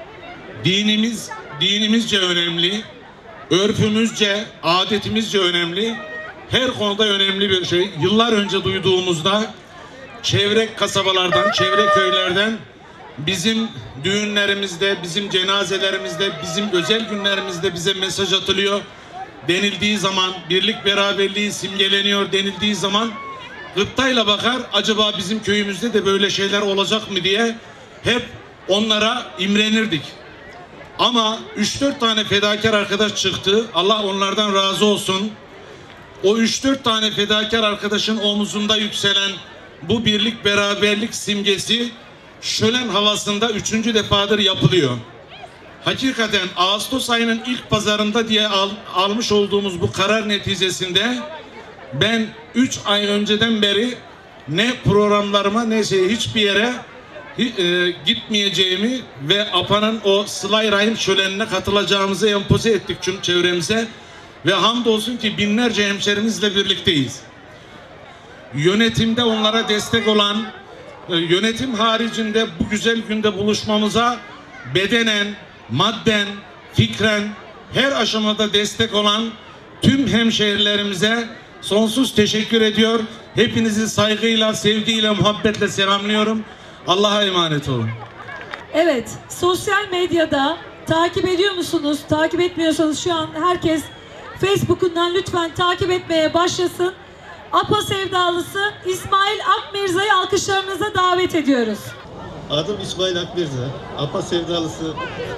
dinimizce önemli. Örfümüzce, adetimizce önemli. Her konuda önemli bir şey. Yıllar önce duyduğumuzda çevre kasabalardan, çevre köylerden bizim düğünlerimizde, bizim cenazelerimizde, bizim özel günlerimizde bize mesaj atılıyor. Denildiği zaman, birlik beraberliği simgeleniyor denildiği zaman gıptayla bakar, acaba bizim köyümüzde de böyle şeyler olacak mı diye hep onlara imrenirdik. Ama 3-4 tane fedakar arkadaş çıktı. Allah onlardan razı olsun. O 3-4 tane fedakar arkadaşın omuzunda yükselen bu birlik beraberlik simgesi şölen havasında 3. defadır yapılıyor. Hakikaten Ağustos ayının ilk pazarında diye almış olduğumuz bu karar neticesinde ben 3 ay önceden beri ne programlarıma ne hiçbir yere gitmeyeceğimi ve APA'nın o Sıla-i Rahim şölenine katılacağımızı empoze ettik çünkü çevremize ve hamdolsun ki binlerce hemşerimizle birlikteyiz. Yönetimde onlara destek olan, yönetim haricinde bu güzel günde buluşmamıza bedenen, madden, fikren her aşamada destek olan tüm hemşehrilerimize sonsuz teşekkür ediyor. Hepinizi saygıyla, sevgiyle, muhabbetle selamlıyorum. Allah'a emanet olun. Evet, sosyal medyada takip ediyor musunuz? Takip etmiyorsanız şu an herkes Facebook'undan lütfen takip etmeye başlasın. APA sevdalısı İsmail Akmirza'yı alkışlarınıza davet ediyoruz. Adım İsmail Akmirza. APA sevdalısı.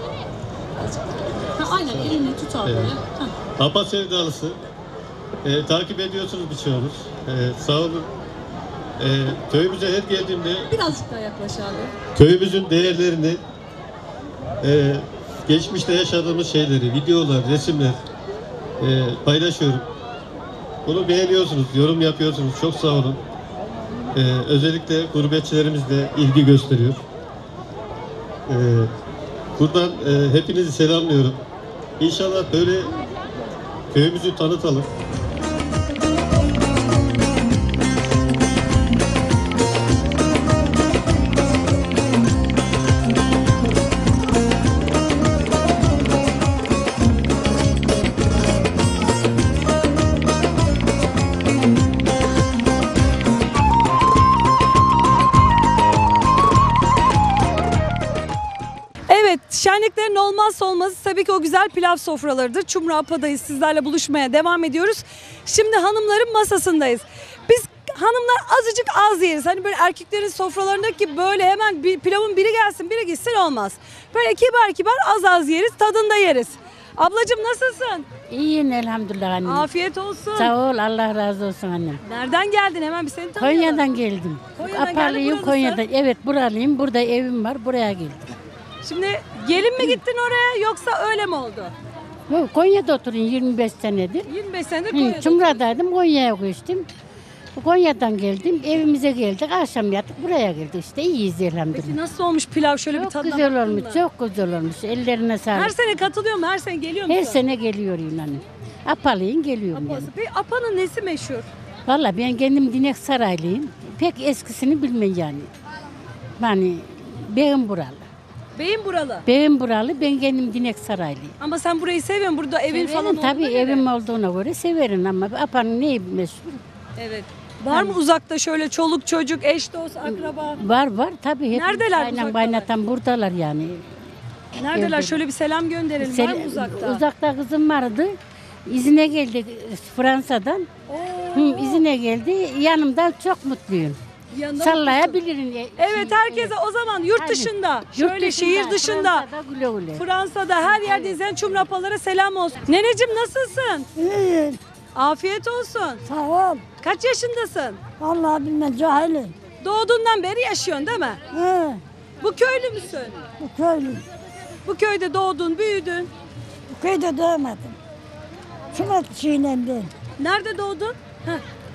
Aynen, elini tut abi. Evet. APA sevdalısı. Takip ediyorsunuz birçoğunuz. Sağ olun. Köyümüze her geldiğimde Birazcık daha yaklaş abi. köyümüzün değerlerini, geçmişte yaşadığımız şeyleri, videolar, resimler paylaşıyorum. Bunu beğeniyorsunuz, yorum yapıyorsunuz. Çok sağ olun. Özellikle gurbetçilerimiz de ilgi gösteriyor. Buradan hepinizi selamlıyorum. İnşallah böyle köyümüzü tanıtalım. Evet, şenliklerin olmazsa olmazı tabii ki o güzel pilav sofralarıdır. Çumrapa'dayız, sizlerle buluşmaya devam ediyoruz. Şimdi hanımların masasındayız. Biz hanımlar azıcık az yeriz. Hani böyle erkeklerin sofralarındaki böyle hemen bir pilavın biri gelsin biri gitsin olmaz. Böyle kibar kibar az az yeriz, tadında yeriz. Ablacığım nasılsın? İyiyim elhamdülillah annem. Afiyet olsun. Sağ ol, Allah razı olsun annem. Nereden geldin? Hemen bir seni tanıyalım. Konya'dan geldim. Konya'dan Apalıyım geldin, Konya'dan. Evet buralıyım. Burada evim var. Buraya geldim. Şimdi gelin mi gittin oraya yoksa öyle mi oldu? Yok, Konya'da oturuyorum 25 senedir. 25 senedir Konya'da. Çumra'daydım. Konya'ya geçtim. Konya'dan geldim, evimize geldik, akşam yattık, buraya geldik işte, iyiyiz elhamdülillah. Peki nasıl olmuş pilav? Şöyle bir Çok tadına güzel baktın olmuş, mı? çok güzel olmuş. Ellerine sağlık. Her sene katılıyor mu? Her sene geliyor musun? Her sene geliyor yani. Apalıyım, geliyorum yani. Peki Apa'nın nesi meşhur? Valla ben kendim Dinek Saraylıyım. Pek eskisini bilmem yani. Yani beyim buralı. Beyin buralı. Beyim buralı, ben kendim Dinek Saraylıyım. Ama sen burayı seviyorsun. Burada evin Severim, falan tabii olduğuna göre. evim olduğuna göre severim ama Apa'nın neyi meşhur? Evet. Var mı uzakta şöyle çoluk çocuk, eş dost, akraba? Var tabii. Hep Neredeler aynen uzaktalar? kaynatan buradalar yani. Neredeler? Evde. Şöyle bir selam gönderelim. Var mı uzakta? Uzakta kızım vardı. İzine geldi Fransa'dan. İzine geldi. Yanımda çok mutluyum. Yanında Sallayabilirim. Evet, herkese o zaman yurt Aynen. dışında, Yurt şöyle dışında, şehir dışında, Fransa'da güle güle. Fransa'da her yerde izleyen Çumrapalara selam olsun. Neneciğim nasılsın? İyiyim. Afiyet olsun. Sağ ol. Kaç yaşındasın? Vallahi bilmem cahilim. Doğduğundan beri yaşıyorsun değil mi? He, Bu köylü müsün? bu köylü. Bu köyde doğdun, büyüdün. Bu köyde doğmadım. Şubat şeyinden ben. Nerede doğdun? Heh.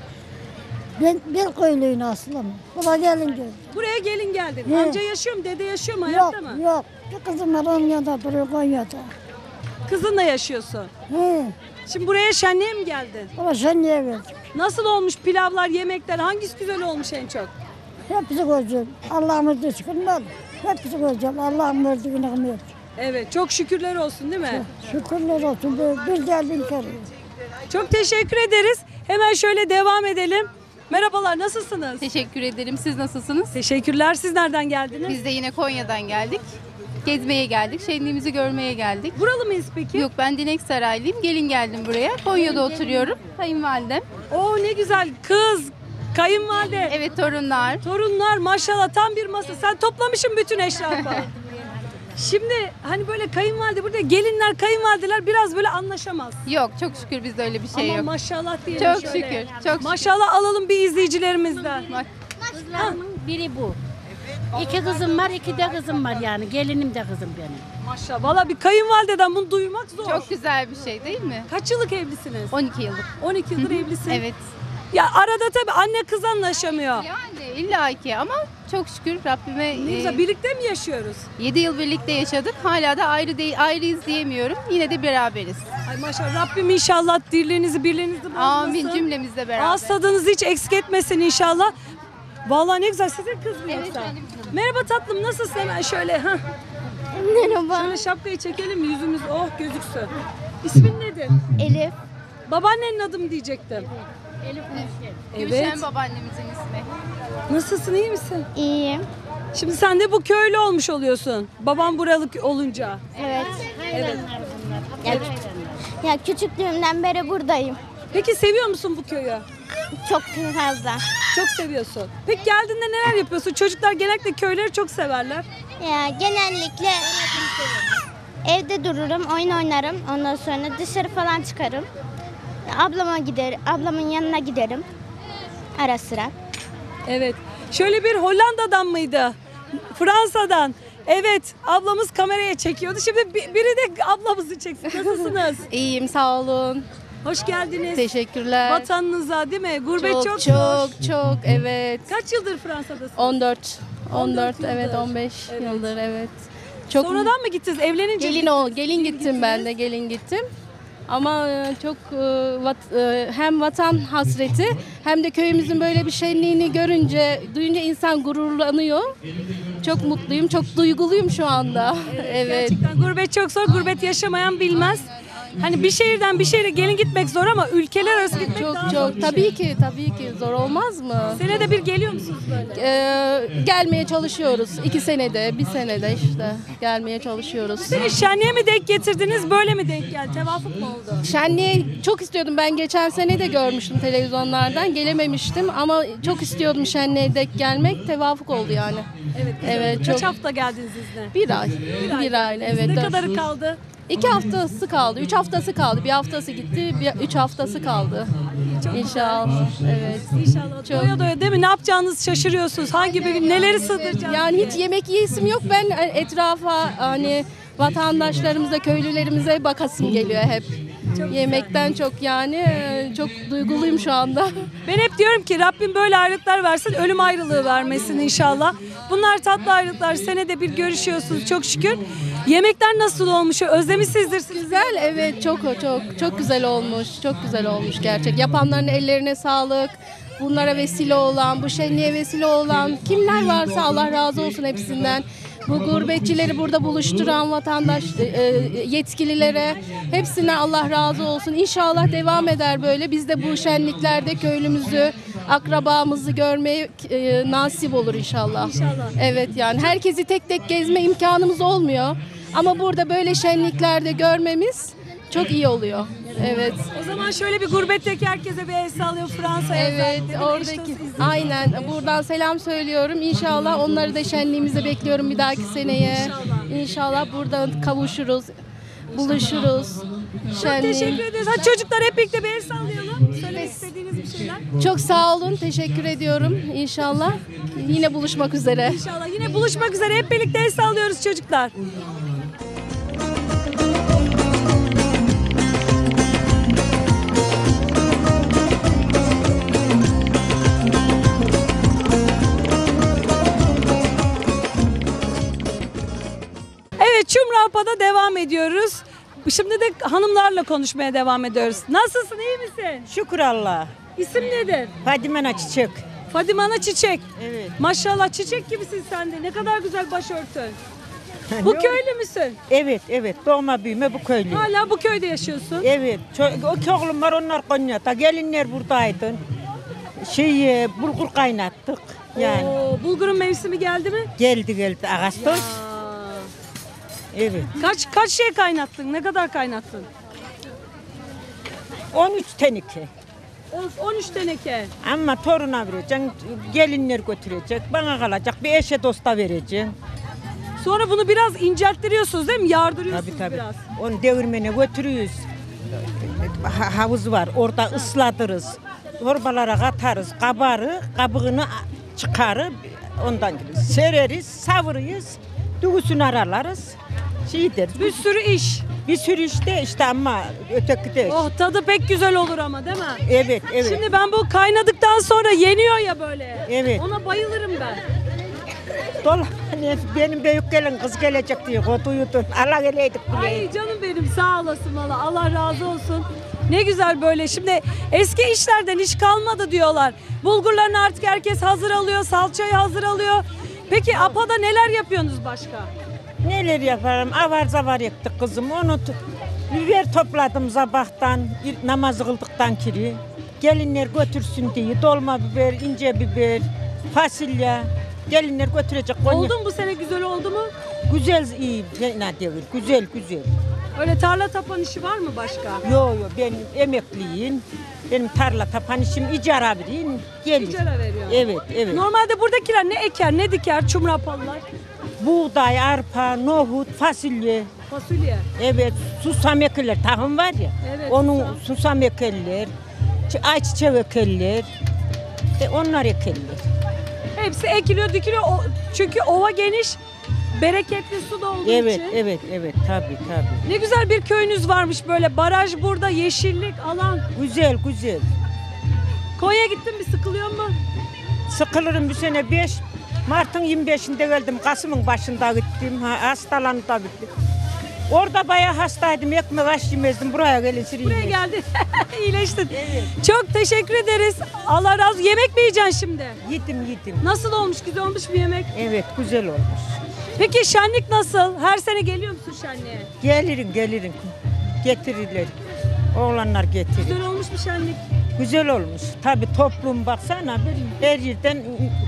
Ben bir köylüyüm aslında. Buna gelin gördüm. Buraya gelin geldin. He. Amca yaşıyor mu? Dede yaşıyor mu? Yok, Hayatta mı? yok. Bir kızım var onun yanında duruyor Konya'da. Kızınla yaşıyorsun. He, Şimdi buraya şenliğe mi geldin? buna şenliğe verdik. Nasıl olmuş pilavlar, yemekler? Hangisi güzel olmuş en çok? Hepsi güzel. Allah'ımız da şükürler. Hepsi güzel. Allah'ım verdiğine kıymet. Evet, çok şükürler olsun değil mi? Şükürler olsun. Bir geldim kere. Çok teşekkür ederiz. Hemen şöyle devam edelim. Merhabalar, nasılsınız? Teşekkür ederim. Siz nasılsınız? Teşekkürler. Siz nereden geldiniz? Biz de yine Konya'dan geldik. Gezmeye geldik. Şenliğimizi görmeye geldik. Buralı mıyız peki? Yok, ben Dinek Saraylıyım. Gelin geldim buraya. Konya'da oturuyorum. Kayınvalidem. Oo, ne güzel. Kız, kayınvalide. Evet, torunlar. Torunlar maşallah tam bir masa. Sen toplamışsın bütün eşrafı. Şimdi hani böyle kayınvalide burada gelinler kayınvalideler biraz böyle anlaşamaz. Yok, çok şükür bizde öyle bir şey Ama yok. maşallah diyelim Çok şöyle. şükür. Çok Maşallah alalım bir izleyicilerimizden. Kızlarımın biri bu. İki kızım var, iki de kızım var yani. Gelinim de kızım benim. Maşallah. Valla bir kayınvalideden bunu duymak zor. Çok güzel bir şey değil mi? Kaç yıllık evlisiniz? 12 yıllık. 12 yıldır evlisin. Evet. Ya arada tabii anne kız anlaşamıyor. Yani illaki ama çok şükür Rabbime Ne güzel, birlikte mi yaşıyoruz? 7 yıl birlikte yaşadık. Hala da ayrıyız diyemiyorum. Yine de beraberiz. Ay maşallah, Rabbim inşallah dirliğinizi birliğinizi bozmasın. Amin, cümlemizle beraber. Ağız tadınızı hiç eksik etmesin inşallah. Vallahi ne güzel, sizin kız mı Evet, yoksa? benim kızım. Merhaba tatlım, nasılsın? Hemen şöyle. Heh. Merhaba. Şöyle şapkayı çekelim mi? Yüzümüz gözüksün. İsmin nedir? Elif. Babaannenin adı mı diyecektim? Elif Gülşen. Gülşen babaannemizin ismi. Nasılsın, iyi misin? İyiyim. Şimdi sen de bu köylü olmuş oluyorsun. Babam buralı olunca. Evet. Evet. Ya küçüklüğümden beri buradayım. Peki seviyor musun bu köyü? Çok fazla. Çok seviyorsun. Peki geldiğinde neler yapıyorsun? Çocuklar genellikle köyleri çok severler. Ya genellikle evde dururum, oyun oynarım. Ondan sonra dışarı falan çıkarım. Ablamın yanına giderim. Ara sıra. Evet. Şöyle bir Hollanda'dan mıydı? Fransa'dan. Evet, ablamız kameraya çekiyordu. Şimdi biri de ablamızı çeksin. Nasılsınız? İyiyim, sağ olun. Hoş geldiniz. Teşekkürler. Vatanınıza değil mi? Gurbet çok zor. çok evet. Kaç yıldır Fransa'dasınız? 14 yıldır. evet 15 Evet. yıldır evet. Çok Sonradan mı gittiniz? Evlenince gelin gittim ben de gelin gittim. Ama çok hem vatan hasreti hem de köyümüzün böyle bir şenliğini duyunca insan gururlanıyor. Çok mutluyum, çok duyguluyum şu anda. Evet. Gerçekten gurbet çok zor. Gurbet yaşamayan bilmez. Hani bir şehirden bir şehre gelin gitmek zor ama ülkeler arası gitmek daha zor bir şey. Tabii ki zor olmaz mı? Senede bir geliyor musunuz böyle? Gelmeye çalışıyoruz. 2 senede, 1 senede işte gelmeye çalışıyoruz. Seni şenliğe mi denk getirdiniz, böyle mi denk geldi? Tevafuk mu oldu? Şenliğe çok istiyordum. Ben geçen sene de görmüştüm televizyonlardan. Gelememiştim ama çok istiyordum şenliğe denk gelmek. Tevafuk oldu yani. Evet. Kaç hafta geldiniz izne? Bir ay. Bir ay evet. Ne kadarı kaldı? 2 haftası kaldı, 3 haftası kaldı. Bir haftası gitti, 3 haftası kaldı. İnşallah. Evet. İnşallah. Doya doya değil mi? Ne yapacağınızı şaşırıyorsunuz. Hangi bir gün neleri sığdıracağız? Yani hiç yemek yiyesim yok. Ben etrafa hani vatandaşlarımıza, köylülerimize bakasım geliyor hep. Yemekten çok yani çok duyguluyum şu anda. Ben hep diyorum ki Rabbim böyle ayrılıklar versin, ölüm ayrılığı vermesin inşallah. Bunlar tatlı ayrılıklar, senede bir görüşüyorsunuz çok şükür. Yemekler nasıl olmuş? Özlemişsinizdir siz. Güzel, evet, çok güzel olmuş. Çok güzel olmuş gerçek. Yapanların ellerine sağlık. Bunlara vesile olan, bu şenliğe vesile olan kimler varsa Allah razı olsun hepsinden. Bu gurbetçileri burada buluşturan vatandaş, yetkililere hepsine Allah razı olsun. İnşallah devam eder böyle. Biz de bu şenliklerde köylümüzü, akrabamızı görmeye nasip olur inşallah. İnşallah. Evet, yani herkesi tek tek gezme imkanımız olmuyor. Ama burada böyle şenliklerde görmemiz çok iyi oluyor. Evet. O zaman şöyle bir gurbetteki herkese bir el sallıyor Fransa'ya. Evet, oradaki aynen buradan selam söylüyorum. İnşallah onları da şenliğimize bekliyorum bir dahaki seneye. İnşallah burada kavuşuruz, buluşuruz. Çok teşekkür ederiz. Hadi çocuklar hep birlikte bir el sallayalım. Söylemek istediğiniz bir şeyler. Çok sağ olun, teşekkür ediyorum. İnşallah yine buluşmak üzere. İnşallah yine buluşmak üzere. Hep birlikte el sallıyoruz çocuklar. Evet, Çumrapa'da devam ediyoruz. Şimdi de hanımlarla konuşmaya devam ediyoruz. Nasılsın, iyi misin? Şükür Allah. İsim nedir? Fadime Çiçek. Fadime Çiçek. Evet. Maşallah çiçek gibisin sen de. Ne kadar güzel başörtün. Bu köylü müsün? Evet, evet. Doğma büyüme bu köylü. Hala bu köyde yaşıyorsun. Evet. İki oğlum var, onlar Konya'da. Gelinler buradaydı. Bulgur kaynattık. Yani. Oo, bulgurun mevsimi geldi mi? Geldi. Ağustos. Evet. Kaç şey kaynattın? Ne kadar kaynattın? 13 teneke. 13 teneke. Ama toruna vereceksin, gelinler götürecek, bana kalacak, bir eşe dosta vereceksin. Sonra bunu biraz incelttiriyorsunuz değil mi? Yardırıyorsunuz Tabii. biraz. Onu devirmene götürüyoruz. Havuz var, orada ıslatırız. Torbalara katarız, kabığını çıkarıp ondan sereriz, savuruyuz, düğüsünü aralarız. Bir sürü iş. Bir sürü işte ama öteki de. Oh, tadı pek güzel olur ama değil mi? Evet. Şimdi ben bu kaynadıktan sonra yeniyor ya böyle. Evet. Ona bayılırım ben. Benim büyük gelin kız gelecek diye uyudun. Allah geleydik bile. Ay canım benim, sağ olasın valla. Allah razı olsun. Ne güzel böyle. Şimdi eski işlerden hiç kalmadı diyorlar. Bulgurlarını artık herkes hazır alıyor. Salçayı hazır alıyor. Peki APA'da neler yapıyorsunuz başka? Neler yaparım? Avar zavar yaktık kızım. Onu biber topladım sabahtan, namazı kıldıktan kiri. Gelinler götürsün diye. Dolma biber, ince biber, fasulye. Gelinler götürecek. Oldu mu bu sene, güzel oldu mu? Güzel, iyi. Ne diyor? Güzel. Öyle tarla tapan işi var mı başka? Yok, ben emekliyim. Benim tarla tapan işim icara vereyim. Gelir. İcara veriyor. Evet. Normalde buradakiler ne eker, ne diker Çumrapalılar? Buğday, arpa, nohut, fasulye. Fasulye. Evet, susam ekerler, tahım var ya. Evet, onun susam ekerler, ayçiçeği ekerler. Onlar ekerler. Hepsi ekiliyor, dikiliyor. Çünkü ova geniş, bereketli su da olduğu için. Evet, tabii. Ne güzel bir köyünüz varmış böyle. Baraj burada, yeşillik, alan. Güzel. Konya'ya gittin mi, sıkılıyor mu? Sıkılırım, bir sene Mart'ın 25'inde geldim. Kasım'ın başında gittim. Hastalanıp da gittim. Orada bayağı hastaydım. Ekmek aş yemezdim. Buraya gelin. Buraya geldin. İyileştin. Evet. Çok teşekkür ederiz. Allah razı olsun. Yemek mi yiyeceksin şimdi? Yedim. Nasıl olmuş? Güzel olmuş mu yemek? Evet, güzel olmuş. Peki şenlik nasıl? Her sene geliyor musun şenliğe? Gelirim. Getirirler. Oğlanlar getirir. Güzel olmuş mu şenlik? Güzel olmuş. Tabii toplum baksana, her yerden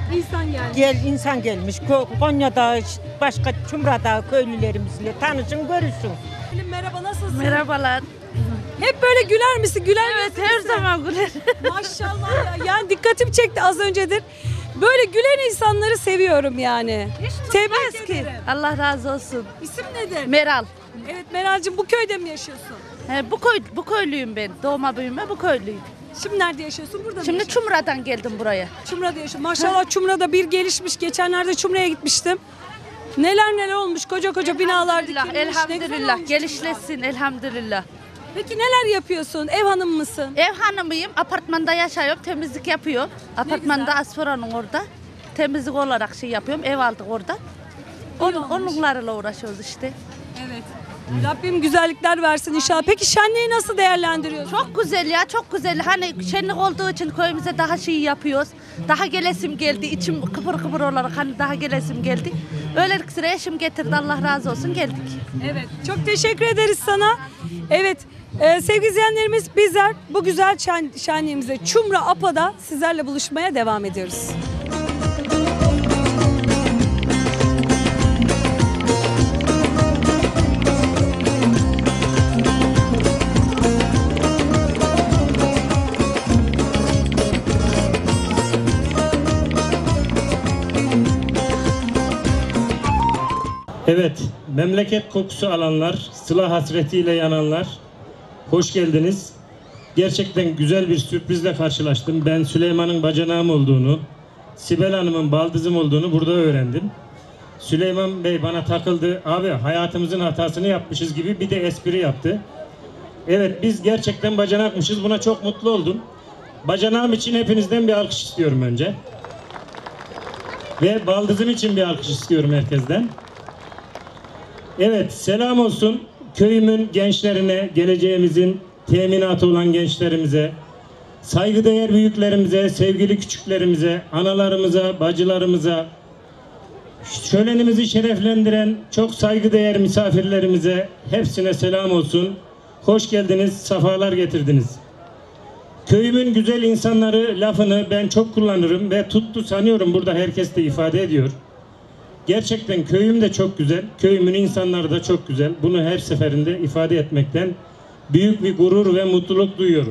insan gelmiş. Konya'da, başka Çumra'da köylülerimizle tanışın, görürsün. Merhaba, nasılsın? Merhabalar. Hep böyle güler misin? Evet, her zaman güler. Maşallah ya. Yani dikkatim çekti az öncedir. Böyle gülen insanları seviyorum yani. Tebrik ederim. Allah razı olsun. İsim nedir? Meral. Evet Meral'cığım, bu köyde mi yaşıyorsun? Bu köylüyüm ben. Doğma büyüme bu köylüyüm. Şimdi nerede yaşıyorsun? Burada mı Şimdi yaşıyorsun? Çumra'dan geldim buraya. Çumra'da yaşıyorum. Maşallah Çumra'da bir gelişmiş. Geçenlerde Çumra'ya gitmiştim. Neler olmuş. Koca binalar dikilmiş. Elhamdülillah. Gelişlesin elhamdülillah. Peki neler yapıyorsun? Ev hanımı mısın? Ev hanımıyım. Apartmanda yaşıyorum. Temizlik yapıyorum. Apartmanda Asfora'nın orada. Temizlik olarak şey yapıyorum. Ev aldık orada. Onlarla uğraşıyoruz işte. Evet. Rabbim güzellikler versin inşallah. Peki şenliği nasıl değerlendiriyorsun? Çok güzel ya, çok güzel. Hani şenlik olduğu için köyümüze daha şey yapıyoruz. Daha gelesim geldi. İçim kıpır kıpır olarak hani daha gelesim geldi. Öylelikle eşim getirdi. Allah razı olsun geldik. Evet. Çok teşekkür ederiz sana. Evet. Sevgili izleyenlerimiz, bizler bu güzel şenliğimize Çumra Apa'da sizlerle buluşmaya devam ediyoruz. Evet, memleket kokusu alanlar, sıla hasretiyle yananlar, hoş geldiniz. Gerçekten güzel bir sürprizle karşılaştım. Ben Süleyman'ın bacanağım olduğunu, Sibel Hanım'ın baldızım olduğunu burada öğrendim. Süleyman Bey bana takıldı. Abi hayatımızın hatasını yapmışız gibi bir de espri yaptı. Evet, biz gerçekten bacanakmışız. Buna çok mutlu oldum. Bacanağım için hepinizden bir alkış istiyorum önce. Ve baldızım için bir alkış istiyorum herkesten. Evet, selam olsun köyümün gençlerine, geleceğimizin teminatı olan gençlerimize, saygıdeğer büyüklerimize, sevgili küçüklerimize, analarımıza, bacılarımıza, şölenimizi şereflendiren çok saygıdeğer misafirlerimize hepsine selam olsun. Hoş geldiniz, sefalar getirdiniz. Köyümün güzel insanları lafını ben çok kullanırım ve tuttu sanıyorum burada herkes de ifade ediyor. Gerçekten köyüm de çok güzel, köyümün insanları da çok güzel. Bunu her seferinde ifade etmekten büyük bir gurur ve mutluluk duyuyorum.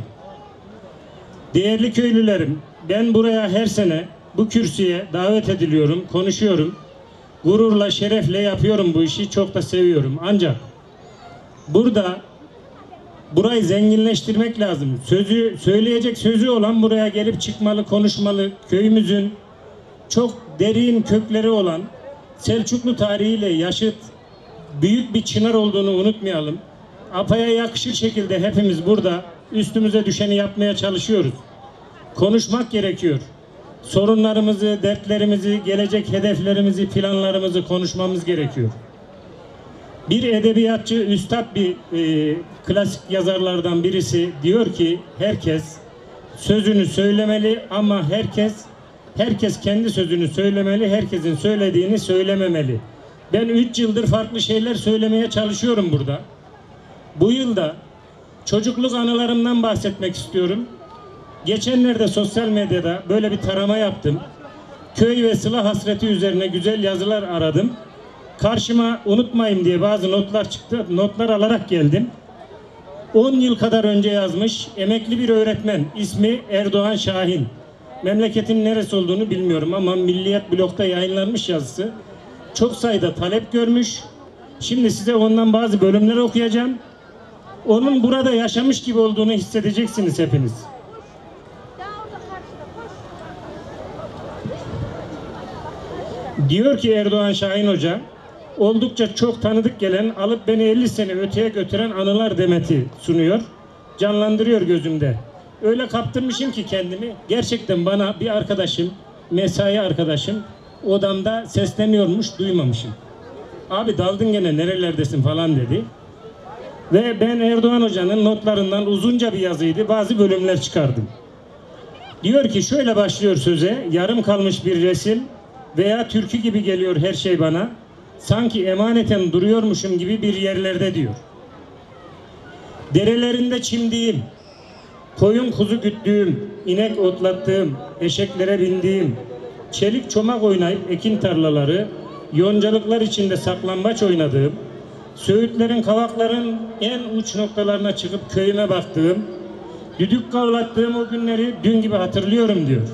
Değerli köylülerim, ben buraya her sene bu kürsüye davet ediliyorum, konuşuyorum. Gururla, şerefle yapıyorum bu işi, çok da seviyorum. Ancak burada burayı zenginleştirmek lazım. Söyleyecek sözü olan buraya gelip çıkmalı, konuşmalı. Köyümüzün çok derin kökleri olan, Selçuklu tarihiyle yaşıt büyük bir çınar olduğunu unutmayalım. Apa'ya yakışır şekilde hepimiz burada üstümüze düşeni yapmaya çalışıyoruz. Konuşmak gerekiyor. Sorunlarımızı, dertlerimizi, gelecek hedeflerimizi, planlarımızı konuşmamız gerekiyor. Bir edebiyatçı, üstad bir klasik yazarlardan birisi diyor ki herkes sözünü söylemeli ama herkes kendi sözünü söylemeli, herkesin söylediğini söylememeli. Ben 3 yıldır farklı şeyler söylemeye çalışıyorum burada. Bu yılda çocukluk anılarımdan bahsetmek istiyorum. Geçenlerde sosyal medyada böyle bir tarama yaptım. Köy ve sıla hasreti üzerine güzel yazılar aradım. Karşıma unutmayayım diye bazı notlar çıktı. Notlar alarak geldim. 10 yıl kadar önce yazmış emekli bir öğretmen. İsmi Erdoğan Şahin. Memleketin neresi olduğunu bilmiyorum ama Milliyet Blog'da yayınlanmış yazısı. Çok sayıda talep görmüş. Şimdi size ondan bazı bölümler okuyacağım. Onun burada yaşamış gibi olduğunu hissedeceksiniz hepiniz. Diyor ki Erdoğan Şahin Hoca, oldukça çok tanıdık gelen, alıp beni 50 sene öteye götüren anılar demeti sunuyor. Canlandırıyor gözümde. Öyle kaptırmışım ki kendimi. Gerçekten bana bir arkadaşım, mesai arkadaşım odamda sesleniyormuş, duymamışım. Abi daldın gene nerelerdesin falan dedi. Ve ben Erdoğan Hoca'nın notlarından uzunca bir yazıydı. Bazı bölümler çıkardım. Diyor ki şöyle başlıyor söze. Yarım kalmış bir resim veya türkü gibi geliyor her şey bana. Sanki emaneten duruyormuşum gibi bir yerlerde diyor. Derelerinde çimdiğim, koyun kuzu güttüğüm, inek otlattığım, eşeklere bindiğim, çelik çomak oynayıp ekin tarlaları, yoncalıklar içinde saklambaç oynadığım, söğütlerin, kavakların en uç noktalarına çıkıp köyüme baktığım, düdük kavlattığım o günleri dün gibi hatırlıyorum diyor.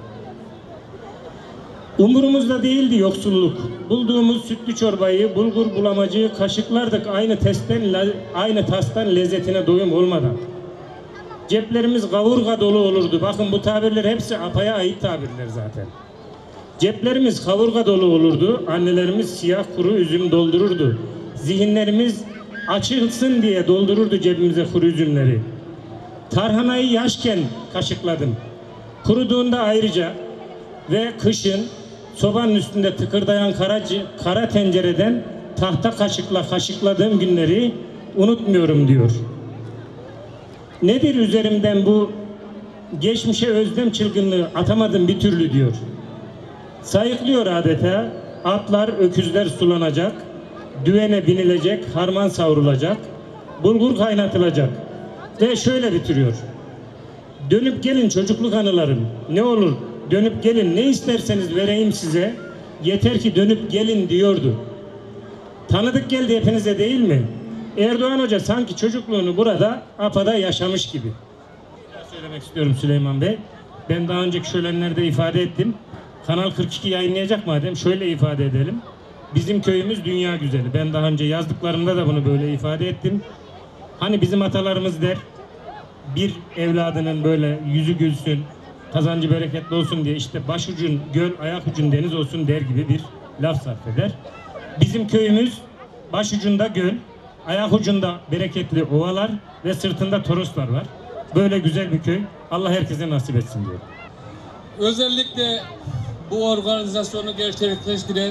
Umurumuzda değildi yoksulluk. Bulduğumuz sütlü çorbayı, bulgur bulamacı kaşıklardık aynı tastan lezzetine doyum olmadan. Ceplerimiz kavurga dolu olurdu. Bakın bu tabirler hepsi Apa'ya ait tabirler zaten. Ceplerimiz kavurga dolu olurdu. Annelerimiz siyah kuru üzüm doldururdu. Zihinlerimiz açılsın diye doldururdu cebimize kuru üzümleri. Tarhanayı yaşken kaşıkladım. Kuruduğunda ayrıca ve kışın sobanın üstünde tıkırdayan kara tencereden tahta kaşıkla kaşıkladığım günleri unutmuyorum diyor. Nedir üzerimden bu geçmişe özlem çılgınlığı atamadım bir türlü diyor. Sayıklıyor adeta, atlar öküzler sulanacak, düvene binilecek, harman savrulacak, bulgur kaynatılacak ve şöyle bitiriyor. Dönüp gelin çocukluk anılarım, ne olur dönüp gelin, ne isterseniz vereyim size, yeter ki dönüp gelin diyordu. Tanıdık geldi hepinize değil mi? Erdoğan Hoca sanki çocukluğunu burada APA'da yaşamış gibi. Söylemek istiyorum Süleyman Bey. Ben daha önceki şölenlerde ifade ettim. Kanal 42 yayınlayacak madem şöyle ifade edelim. Bizim köyümüz dünya güzeli. Ben daha önce yazdıklarımda da bunu böyle ifade ettim. Hani bizim atalarımız der, bir evladının böyle yüzü gülsün, kazancı bereketli olsun diye işte başucun göl, ayak ucun deniz olsun der gibi bir laf sarf eder. Bizim köyümüz başucunda göl, ayak ucunda bereketli ovalar ve sırtında toroslar var. Böyle güzel bir köy. Allah herkese nasip etsin diyor. Özellikle bu organizasyonu gerçekleştiren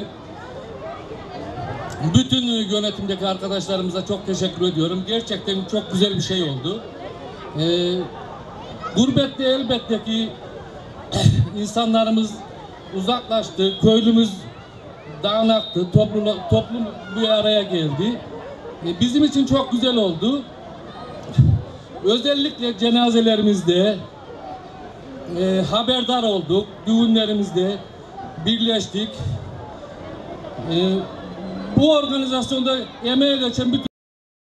bütün yönetimdeki arkadaşlarımıza çok teşekkür ediyorum. Gerçekten çok güzel bir şey oldu. Gurbette elbette ki insanlarımız uzaklaştı, köylümüz dağınaktı, toplum bir araya geldi. Bizim için çok güzel oldu. Özellikle cenazelerimizde haberdar olduk, düğünlerimizde birleştik. Bu organizasyonda emeğe geçen bütün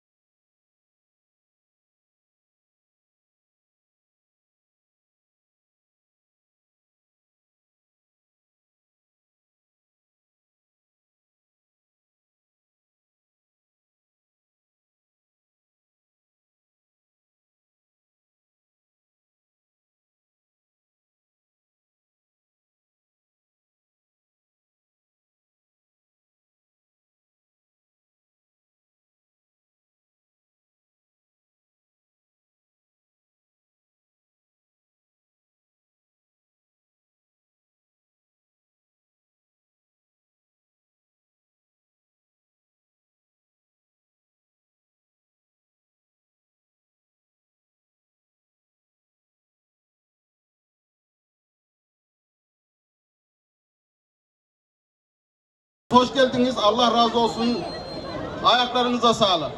Hoş geldiniz. Allah razı olsun. Ayaklarınıza sağlık.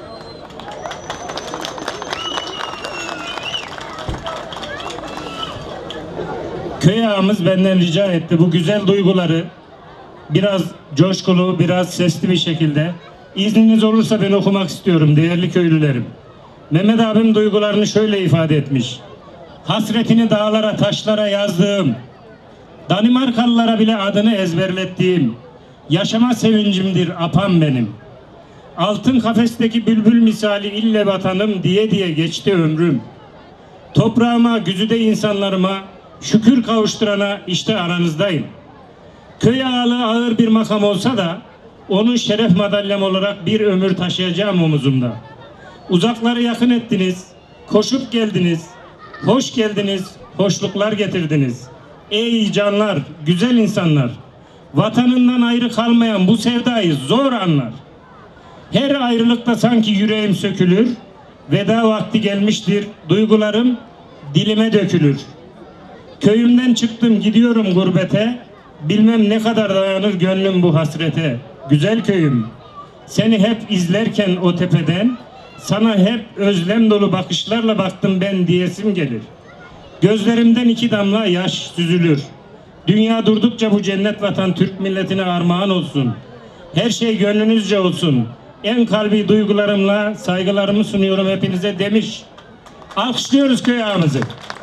Köy ağamız benden rica etti bu güzel duyguları biraz coşkulu, biraz sesli bir şekilde izniniz olursa ben okumak istiyorum değerli köylülerim. Mehmet abim duygularını şöyle ifade etmiş. Hasretini dağlara, taşlara yazdığım, Danimarkalılara bile adını ezberlettiğim, yaşama sevincimdir apam benim. Altın kafesteki bülbül misali ille vatanım diye diye geçti ömrüm. Toprağıma, güzide insanlarıma, şükür kavuşturana işte aranızdayım. Köy ağalığı ağır bir makam olsa da onun şeref madalyam olarak bir ömür taşıyacağım omuzumda. Uzakları yakın ettiniz, koşup geldiniz, hoş geldiniz, hoşluklar getirdiniz. Ey canlar, güzel insanlar, vatanından ayrı kalmayan bu sevdayı zor anlar. Her ayrılıkta sanki yüreğim sökülür, veda vakti gelmiştir, duygularım dilime dökülür. Köyümden çıktım gidiyorum gurbete, bilmem ne kadar dayanır gönlüm bu hasrete. Güzel köyüm, seni hep izlerken o tepeden, sana hep özlem dolu bakışlarla baktım ben diyesim gelir. Gözlerimden iki damla yaş süzülür. Dünya durdukça bu cennet vatan Türk milletine armağan olsun. Her şey gönlünüzce olsun. En kalbi duygularımla saygılarımı sunuyorum hepinize demiş. Alkışlıyoruz köy ağamızı.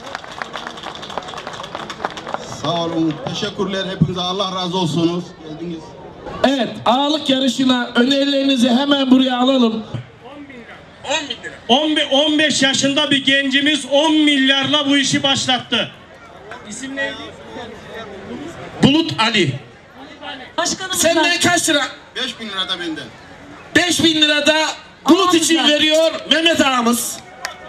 Sağ olun. Teşekkürler. Hepinize Allah razı olsunuz. Geldiniz. Evet, ağalık yarışına önerilerinizi hemen buraya alalım. 15 yaşında bir gencimiz 10 milyarla bu işi başlattı. İsim neydi? Bulut Ali. Başkanımız Senden kaç lira? 5.000 lira da benden. 5.000 lira da Bulut için veriyor Mehmet ağamız.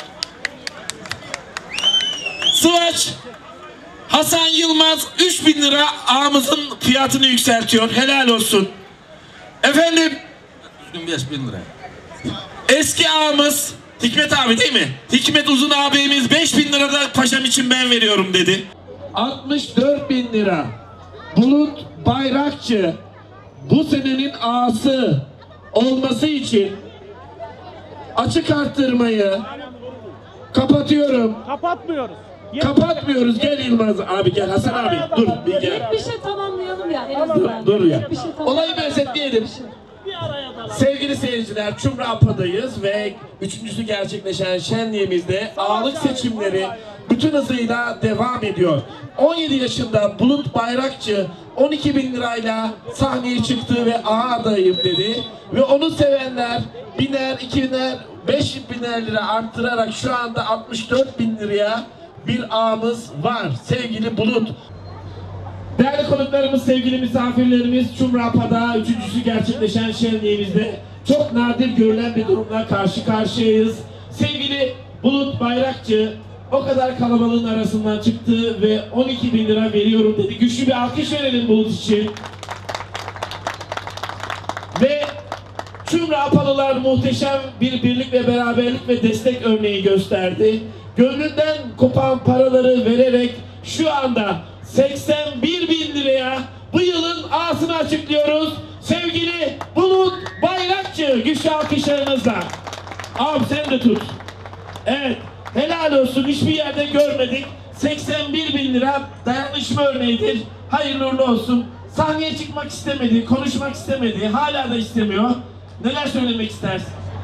Sıvaç Hasan Yılmaz 3.000 lira ağamızın fiyatını yükseltiyor. Helal olsun. Efendim 5.000 lira. Eski ağamız Hikmet abi değil mi? Hikmet Uzun ağabeyimiz 5.000 lira da paşam için ben veriyorum dedi. 64.000 lira. Bulut Bayrakçı bu senenin ağası olması için açık arttırmayı kapatıyorum. Kapatmıyoruz. Kapatmıyoruz. Gel Yılmaz abi gel. Hasan abi dur bir gel. Bir şey tamamlayalım ya. Dur ya. Bir şey Olayı bir özetleyelim. Sevgili seyirciler, Çumrapa'dayız ve üçüncüsü gerçekleşen şenliğimizde ağalık seçimleri bütün hızıyla devam ediyor. 17 yaşında Bulut Bayrakçı 12.000 lirayla sahneye çıktı ve ağa adayım dedi. Ve onu sevenler 1000'er, 2.000'er, 5.000'er lira arttırarak şu anda 64.000 liraya bir ağamız var. Sevgili Bulut. Değerli konuklarımız, sevgili misafirlerimiz, Çumrapa'da üçüncüsü gerçekleşen şenliğimizde çok nadir görülen bir durumla karşı karşıyayız. Sevgili Bulut Bayrakçı o kadar kalabalığın arasından çıktı ve 12.000 lira veriyorum dedi. Güçlü bir alkış verelim Bulut için. Ve Çumrapalılar muhteşem bir birlik ve beraberlik ve destek örneği gösterdi. Gönlünden kopan paraları vererek şu anda 81.000 liraya bu yılın ağasını açıklıyoruz. Sevgili Bulut Bayrakçı, güçlü alkışlarınızla. Abi sen de tut. Evet, helal olsun, hiçbir yerde görmedik. 81.000 lira dayanışma örneğidir. Hayırlı uğurlu olsun. Sahneye çıkmak istemedi, konuşmak istemedi, hala da istemiyor. Neler söylemek istersin?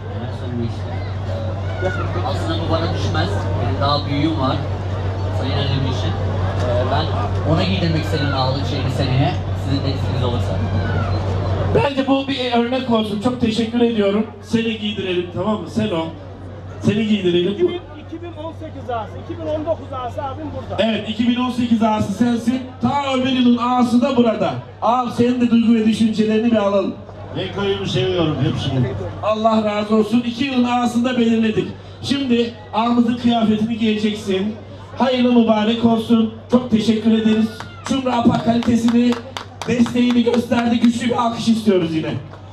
Aslında bu bana düşmez. Benim daha büyüğüm var. Sayın Ali için. Ben ona giydirmek istedim ağalık şeyini seneye. Sizin de izniniz olursa. Bence bu bir örnek olsun. Çok teşekkür ediyorum. Seni giydirelim, tamam mı? Sen o. Seni giydirelim. 2018 ağası, 2019 ağası abim burada. Evet, 2018 ağası sensin. Ta öbür yılın ağası da burada. Al, senin de duygu ve düşüncelerini bir alalım. Ben köyümü seviyorum hepsini. Allah razı olsun. 2 yılın ağasında belirledik. Şimdi ağamızın kıyafetini giyeceksin. Hayırlı mübarek olsun. Çok teşekkür ederiz. Çumrapa kalitesini, desteğini gösterdi. Güçlü bir alkış istiyoruz yine.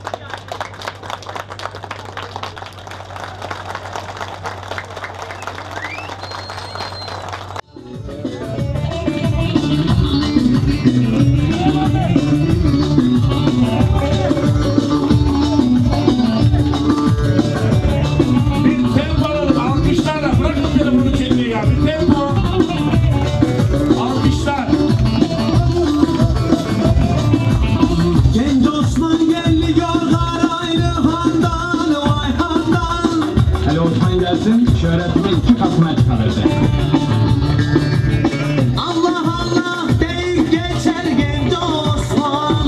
Şöhretimin 2 katına çıkaracak. Allah Allah deyip geçer genç Osman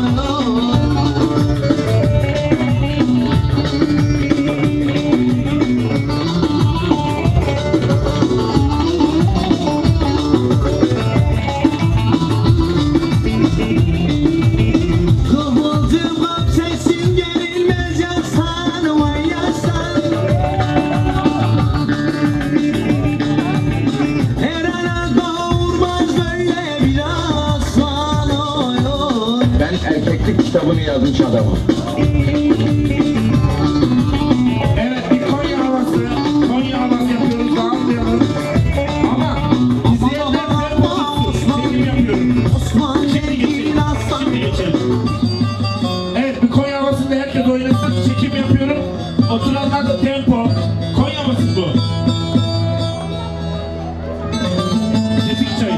Kıvılcım kap sesin gerilmez yaşsan vay yaşsan. Erkeklik kitabını yazmış adamım. Evet, bir Konya havası yapıyoruz, dağılmayalım. Ama izleyenler çekim yapıyorum. Şimdi geçelim. Evet, bir Konya havasında herkes oynasın, çekim yapıyorum. Oturanlar da tempo. Konya havası bu. Tepik çayı.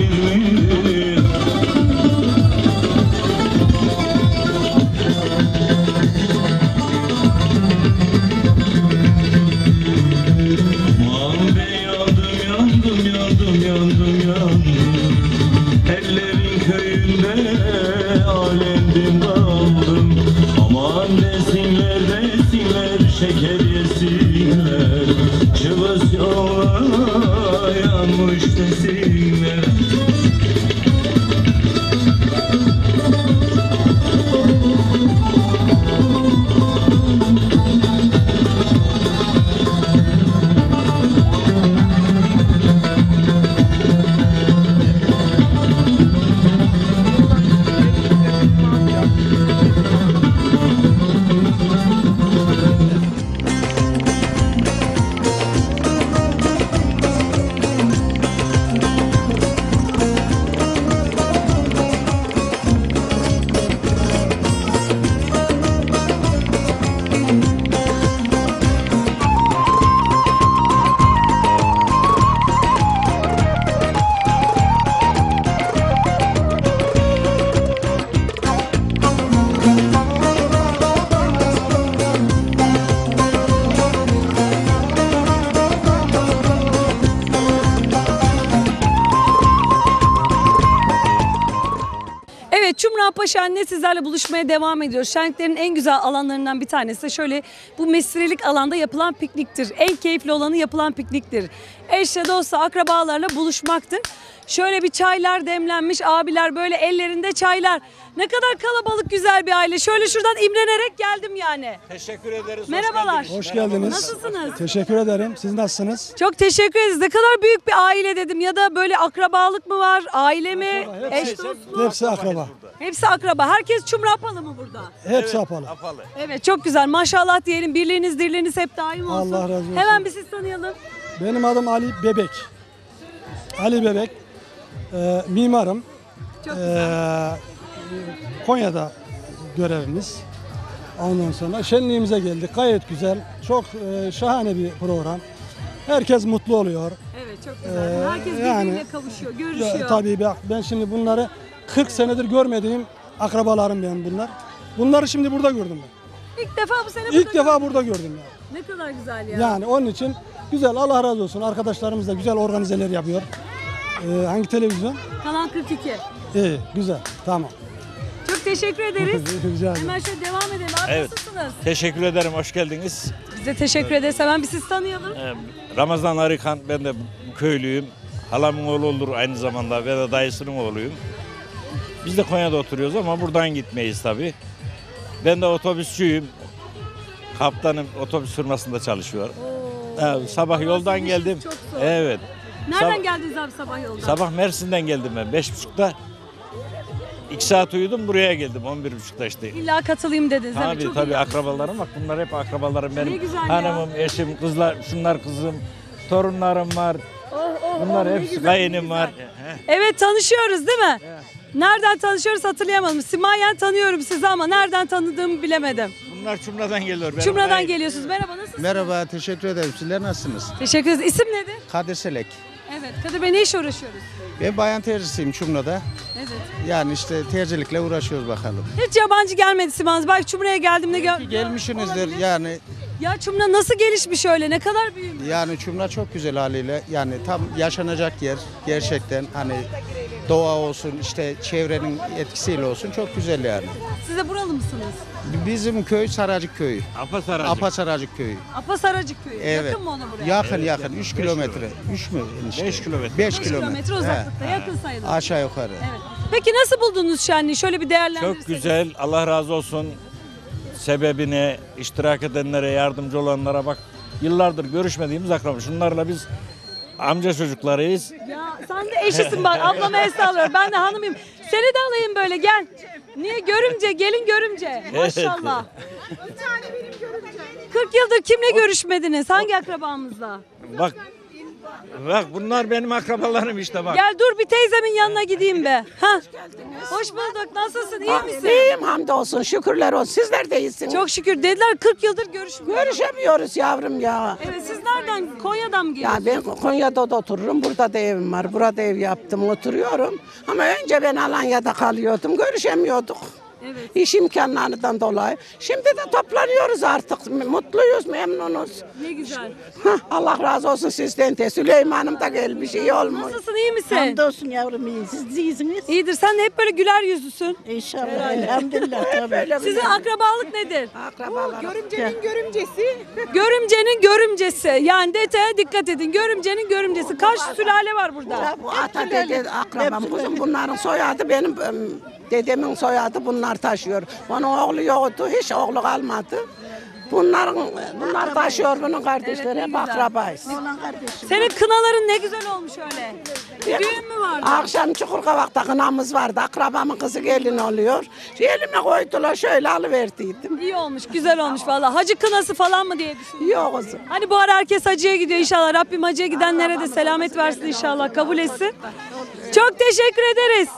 mi? Aman be yandım yandım yandım yandım yandım. Ellerin köyünde alemdim kaldım. Aman desinler desinler şeker yesinler. Çıvız yola yanmış desinler. Evet, Çumrap'a Şenliği'ne sizlerle buluşmaya devam ediyoruz. Şenliklerin en güzel alanlarından bir tanesi de şöyle bu mesire alanda yapılan pikniktir. En keyifli olanı yapılan pikniktir. Eşle, dostla, akrabalarla buluşmaktır. Şöyle bir çaylar demlenmiş, abiler böyle ellerinde çaylar. Ne kadar kalabalık, güzel bir aile. Şöyle şuradan imrenerek geldim yani. Teşekkür ederiz. Merhabalar. Hoş geldiniz. Nasılsınız? Teşekkür ederim. Siz nasılsınız? Çok teşekkür ederiz. Ne kadar büyük bir aile dedim. Ya da böyle akrabalık mı var? Aile mi? Eş dost mu? Hepsi akraba. Hepsi akraba. Herkes Çumrapalı mı burada? Hepsi apalı. Evet, çok güzel. Maşallah diyelim. Birliğiniz, dirliğiniz hep daim olsun. Allah razı olsun. Hemen bir siz tanıyalım. Benim adım Ali Bebek. Ali Bebek. Mimarım. Çok güzel. Konya'da görevimiz. Ondan sonra şenliğimize geldik. Gayet güzel. Çok şahane bir program. Herkes mutlu oluyor. Evet, çok güzel. Herkes birbirine kavuşuyor, görüşüyor. Tabii ben şimdi bunları 40 senedir görmediğim akrabalarım benim bunlar. Bunları şimdi burada gördüm ben. İlk defa bu sene İlk defa burada gördüm yani. Ne kadar güzel ya. Yani onun için güzel, Allah razı olsun. Arkadaşlarımız da güzel organizeler yapıyor. Hangi televizyon? Kanal 42. İyi, güzel, tamam. Çok teşekkür ederiz. Rica ederim. Hemen şöyle devam edelim. Abi Evet. nasılsınız? Teşekkür ederim, hoş geldiniz. Biz de teşekkür ederiz. Hemen bir siz tanıyalım. Ramazan Arıkan, ben de köylüyüm. Halamın oğlu olur aynı zamanda ve de dayısının oğluyum. Biz de Konya'da oturuyoruz ama buradan gitmeyiz tabii. Ben de otobüsçüyüm. Kaptanım otobüs firmasında çalışıyor. Evet, sabah yoldan geldim. Çok zor. Evet. Nereden geldiniz abi sabah yoldan? Sabah Mersin'den geldim ben 5.30'da. 2 saat uyudum, buraya geldim 11.30'da işte. İlla katılayım dediniz. Tabii Çok tabii iyi akrabalarım bak, bunlar hep akrabalarım benim. Ne güzel ya. Hanımım, eşim, kızlar, şunlar kızım, torunlarım var. Bunlar ne hepsi güzel, kayinim ne var. Evet, tanışıyoruz değil mi? Nereden tanışıyoruz hatırlayamadım. Simayen tanıyorum sizi ama nereden tanıdığımı bilemedim. Bunlar Çumra'dan geliyor. benim Çumra'dan kayinim. geliyorsunuz. Merhaba, nasılsınız? Merhaba, teşekkür ederim. Sizler nasılsınız? Teşekkür ederiz. İsim nedir? Kadir Selek. Evet. Kadir Bey, ne iş uğraşıyoruz? Ben bayan tercisiyim Çumra'da. Evet. Yani işte tercilikle uğraşıyoruz bakalım. Hiç yabancı gelmedi Simanız. Bak Çumra'ya geldiğimde Gelmişsinizdir yani. Ya Çumra nasıl gelişmiş öyle? Ne kadar büyümüş? Yani Çumra çok güzel haliyle. Yani tam yaşanacak yer gerçekten, hani doğa olsun, işte çevrenin etkisiyle olsun, çok güzel yani. Siz de buralı mısınız? Bizim köy Saracık köyü. Apa Saracık. Apa Saracık köyü. Apa Saracık köyü. Evet. Yakın mı ona buraya? Yakın yakın 3 kilometre. 3 mü enişte? 5 kilometre. 5 kilometre uzaklıkta, yakın sayılır. Aşağı yukarı. Evet. Peki nasıl buldunuz şenliği? Şöyle bir değerlendirirseniz. Çok güzel, Allah razı olsun. Sebebine, iştirak edenlere, yardımcı olanlara bak. Yıllardır görüşmediğimiz akraba. Şunlarla biz amca çocuklarıyız. Ya sen de eşisin bak, ablama el sallıyorum. Ben de hanımıyım. Seni de alayım böyle, gel. Niye? Görümce, gelin görümce. Maşallah. 40 yıldır kimle görüşmediniz? Hangi akrabamızla? Bak Bak bunlar benim akrabalarım işte bak. Gel dur bir teyzemin yanına gideyim be. Ha. Hoş bulduk. Nasılsın? İyi misin? İyiyim hamdolsun. Şükürler olsun. Sizler de iyisiniz. Çok şükür. Dediler 40 yıldır görüşmüyoruz. Görüşemiyoruz yavrum ya. Evet siz nereden? Konya'dan mı Ya geliyorsunuz? ben Konya'da da otururum. Burada da evim var. Burada ev yaptım, oturuyorum. Ama önce ben Alanya'da kalıyordum. Görüşemiyorduk. Evet. İş imkanlarından dolayı. Şimdi de toplanıyoruz artık. Mutluyuz, memnunuz. Ne güzel. Allah razı olsun sizden de. Süleyman'ım da gelmiş, iyi olmuş. Nasılsın? İyi misin? Hamdolsun yavrum, iyi. Siz iyisiniz. İyidir. Sen de hep böyle güler yüzlüsün. İnşallah. Elhamdülillah. Tabii. Sizin akrabalık nedir? Görümcenin görümcesi. Görümcenin görümcesi. Yani detaya dikkat edin. Görümcenin görümcesi. Kaç sülale var burada? Bu ata dede akrabam kızım, bunların soyadı benim dedemin soyadı bunlar taşıyor. Onun oğlu yoktu, hiç oğlu kalmadı. Bunlar taşıyor, bunun kardeşleri hep akrabayız. Senin kınaların ne güzel olmuş öyle. Bir düğün mü vardı? Akşam Çukurkavak'ta kınamız vardı. Akrabamın kızı gelin oluyor. Elime koydular, şöyle alıverdiydim. İyi olmuş, güzel olmuş valla. Hacı kınası falan mı diye düşündüm. Yok kızım. Hani bu ara herkes hacıya gidiyor inşallah. Rabbim hacıya gidenlere de selamet versin inşallah. Kabul etsin. Çok teşekkür ederiz.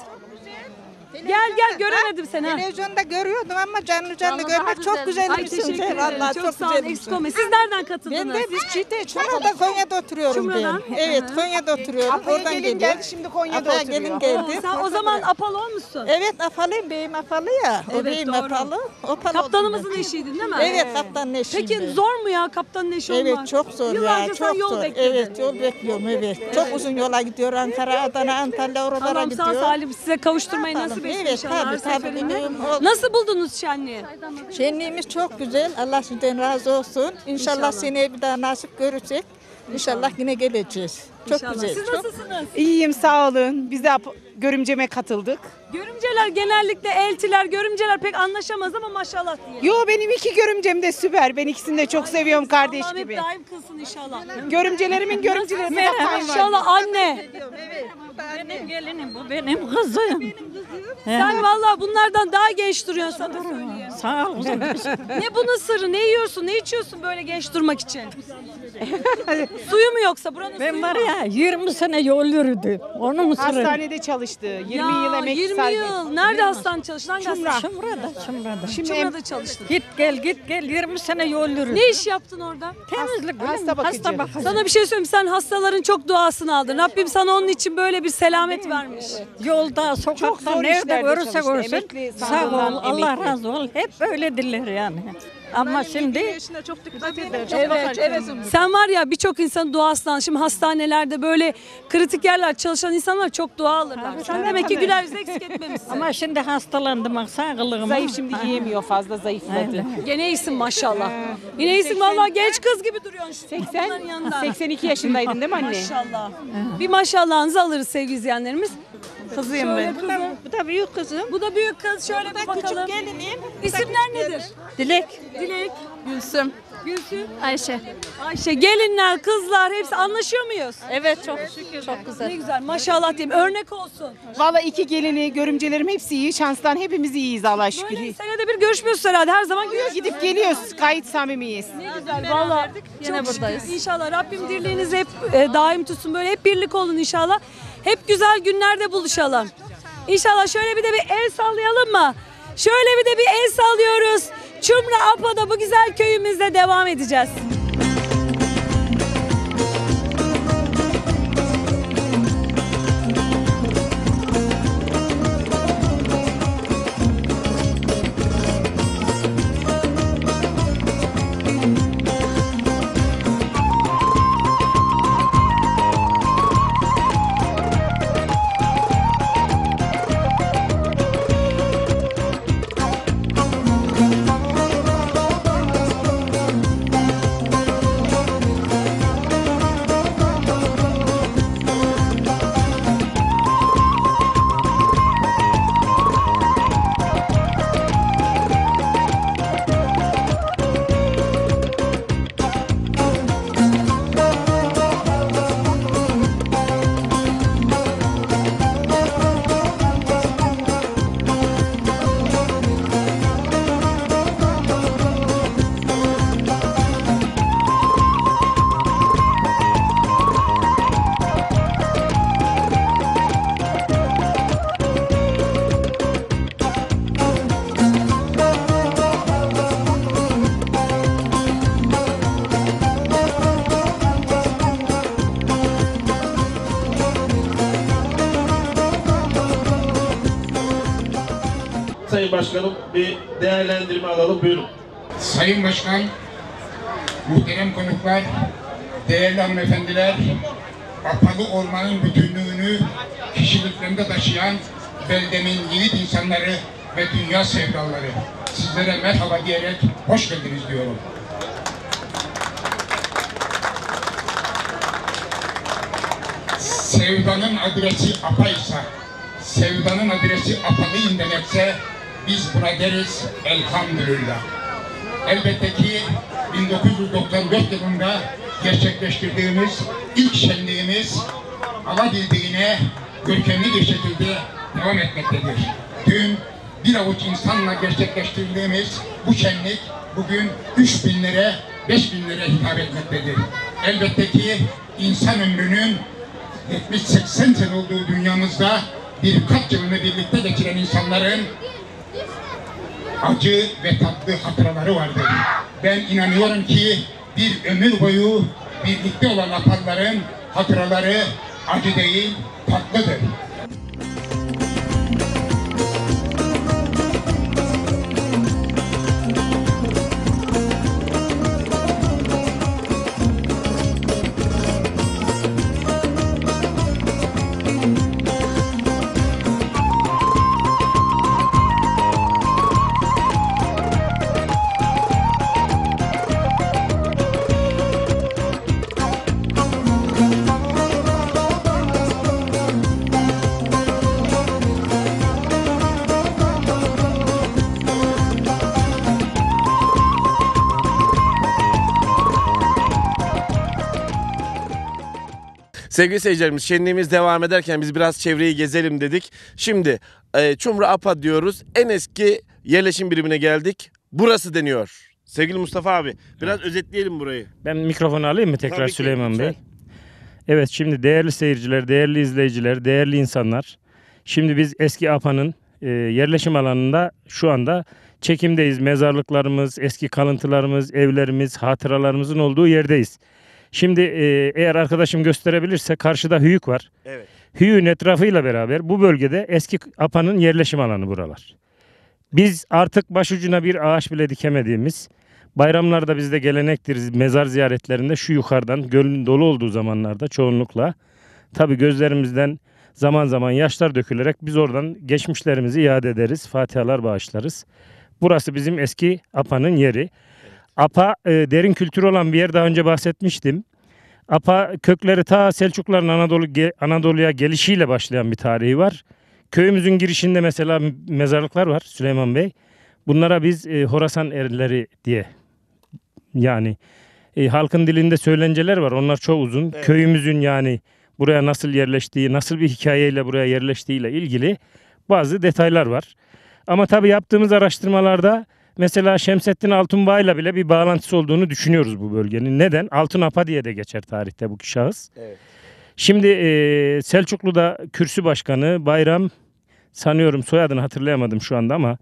Gel göremedim seni. Televizyonda görüyordum ama canlı görmek çok güzel bir şey. Vallahi çok sağ olun. güzel bir Eksik şey. olmayın. Siz nereden katıldınız? Ben de Çumra'da Konya'da oturuyorum Çumra'dan? ben. Evet Konya'da oturuyorum. Apa'ya Oradan gelin geliyor. geldi, şimdi Konya'da Apa'ya oturuyor. gelin geldi. Sen o zaman Apalı olmuşsun. Evet Apalıyım. Beyim Apalı ya. Evet, Beyim doğru. Apalı. Apalı Kaptanımızın eşiydin değil mi? Evet kaptanın eşiyim. Peki zor mu ya kaptanın eşi olmak? Evet çok zor Yıllarca ya. sen Çok yol zor. bekledin. Evet yol bekliyorum evet. Çok uzun yola gidiyor. Ankara, Adana, Antalya oralara Allah'ım gidiyor. sağ salim size kavuşturmayı Ne nasip yapalım? etsin Evet, inşallah tabii, her tabii, seferinde. biliyorum. Nasıl buldunuz şenliği? Şenliğimiz çok güzel. Allah sizden razı olsun. İnşallah seneye bir daha nasip görürsek. İnşallah yine geleceğiz. Çok İnşallah. güzel. Siz Çok- nasılsınız? İyiyim sağ olun. Biz de görümceme katıldık. Görümceler genellikle eltiler, görümceler pek anlaşamaz ama maşallah diye. Yo benim iki görümcem de süper. Ben ikisini de çok seviyorum kardeş Allah'ım gibi. hep daim kılsın inşallah. Görümcelerimin görümceleri de kayınvalide. Maşallah anne. Benim gelinim bu benim kızım. Sen vallahi bunlardan daha genç duruyorsun sana söyleyeyim. Sağ ol. Ne bunun sırrı? Ne yiyorsun? Ne içiyorsun böyle genç durmak için? Suyu mu yoksa buranın Ben suyu var mu? ya 20 sene yol yürüdüm. Onun sırrı. Hastanede çalıştı. 20 yıl emek 20 sarf yıl. Nerede hastanede çalıştın? Hangi hastane? Çumra'da. Çumra'da çalıştın. Git gel 20 sene yol yürüdüm. Ne iş yaptın orada? Temizlik. hasta bakıcı. Hasta bakıcı. Sana bir şey söyleyeyim. Sen hastaların çok duasını aldın. Rabbim sana onun için böyle bir selamet vermiş. Yolda, Çok sokakta, zor nerede işlerde görürse çalıştı. görsün. Emekli Sağ ol, sandığından Allah emekli. razı ol. Hep öyle diller yani. Ama şimdi çok dikkat eder. Evet. Sen var ya birçok insanın duasından şimdi hastanelerde böyle kritik yerler çalışan insanlar çok dua alırlar. Sen demek ki güler yüzü eksik etmemişsin. ama şimdi hastalandım bak sağlığıma. Zayıf şimdi yiyemiyor fazla zayıfladı. Gene iyisin maşallah. Yine iyisin vallahi genç kız gibi duruyorsun. şu 80, bunların yanında. 82 yaşındaydın değil mi anne? Maşallah. Bir maşallahınızı alırız sevgili izleyenlerimiz. Kızıyım Şöyle ben. kızım. Bu da büyük kızım. Bu da büyük kız. Şöyle bir bakalım. gelinim. İsimler nedir? Dilek. Dilek, Gülsüm. Gülsüm, Ayşe. Ayşe, gelinler, kızlar hepsi anlaşıyor muyuz? Evet çok şükür. Çok güzel. Ne güzel maşallah diyeyim. Örnek olsun. Valla iki gelini, görümcelerim hepsi iyi. Şanstan hepimiz iyiyiz Allah'a şükür. Böyle senede bir görüşmüyoruz herhalde. Her zaman görüşüyoruz. Gidip geliyoruz. Gayet samimiyiz. Ne güzel valla. Yine Çok buradayız. şükür. İnşallah Rabbim dirliğinizi hep daim tutsun. Böyle hep birlik olun inşallah. Hep güzel günlerde buluşalım. İnşallah şöyle bir de bir el sallayalım mı? Şöyle bir de bir el sallıyoruz. Çumra Apa'da bu güzel köyümüzde devam edeceğiz. Sayın Başkanım bir değerlendirme alalım. Buyurun. Sayın Başkan, muhterem konuklar, değerli hanımefendiler, Apalı olmanın bütünlüğünü kişiliklerinde taşıyan beldemin yiğit insanları ve dünya sevdaları. Sizlere merhaba diyerek hoş geldiniz diyorum. Sevdanın adresi Apa'ysa, sevdanın adresi Apalıyım demekse biz buna deriz elhamdülillah. Elbette ki 1994 yılında gerçekleştirdiğimiz ilk şenliğimiz alabildiğine görkemli bir şekilde devam etmektedir. Dün bir avuç insanla gerçekleştirdiğimiz bu şenlik bugün 3.000'lere, 5.000'lere hitap etmektedir. Elbette ki insan ömrünün 70-80 sene olduğu dünyamızda birkaç yılını birlikte geçiren insanların acı ve tatlı hatıraları vardır. Ben inanıyorum ki bir ömür boyu birlikte olan Apalıların hatıraları acı değil, tatlıdır. Sevgili seyircilerimiz, şenliğimiz devam ederken biz biraz çevreyi gezelim dedik. Şimdi Çumru Apa diyoruz. En eski yerleşim birimine geldik. Burası deniyor. Sevgili Mustafa abi biraz özetleyelim burayı. Ben mikrofonu alayım mı tekrar Tabii ki, Süleyman lütfen. Bey? Evet, şimdi değerli seyirciler, değerli izleyiciler, değerli insanlar. Şimdi biz eski Apa'nın yerleşim alanında şu anda çekimdeyiz. Mezarlıklarımız, eski kalıntılarımız, evlerimiz, hatıralarımızın olduğu yerdeyiz. Şimdi eğer arkadaşım gösterebilirse karşıda hüyük var. Evet. Hüyüğün etrafıyla beraber bu bölgede eski Apa'nın yerleşim alanı buralar. Biz artık başucuna bir ağaç bile dikemediğimiz, bayramlarda bizde gelenektir, mezar ziyaretlerinde şu yukarıdan gölün dolu olduğu zamanlarda çoğunlukla tabii gözlerimizden zaman zaman yaşlar dökülerek biz oradan geçmişlerimizi iade ederiz, fatihalar bağışlarız. Burası bizim eski Apa'nın yeri. Apa derin kültürü olan bir yer, daha önce bahsetmiştim. Apa kökleri ta Selçukluların Anadolu'ya gelişiyle başlayan bir tarihi var. Köyümüzün girişinde mesela mezarlıklar var Süleyman Bey. Bunlara biz Horasan erleri diye, yani halkın dilinde söylenceler var. Onlar çok uzun. Evet. Köyümüzün yani buraya nasıl yerleştiği, nasıl bir hikayeyle buraya yerleştiğiyle ilgili bazı detaylar var. Ama tabii yaptığımız araştırmalarda mesela Şemsettin Altunbağ'la bile bir bağlantısı olduğunu düşünüyoruz bu bölgenin. Neden? Altın Apa diye de geçer tarihte bu şahıs. Evet. Şimdi Selçuklu'da kürsü başkanı Bayram, sanıyorum soyadını hatırlayamadım şu anda ama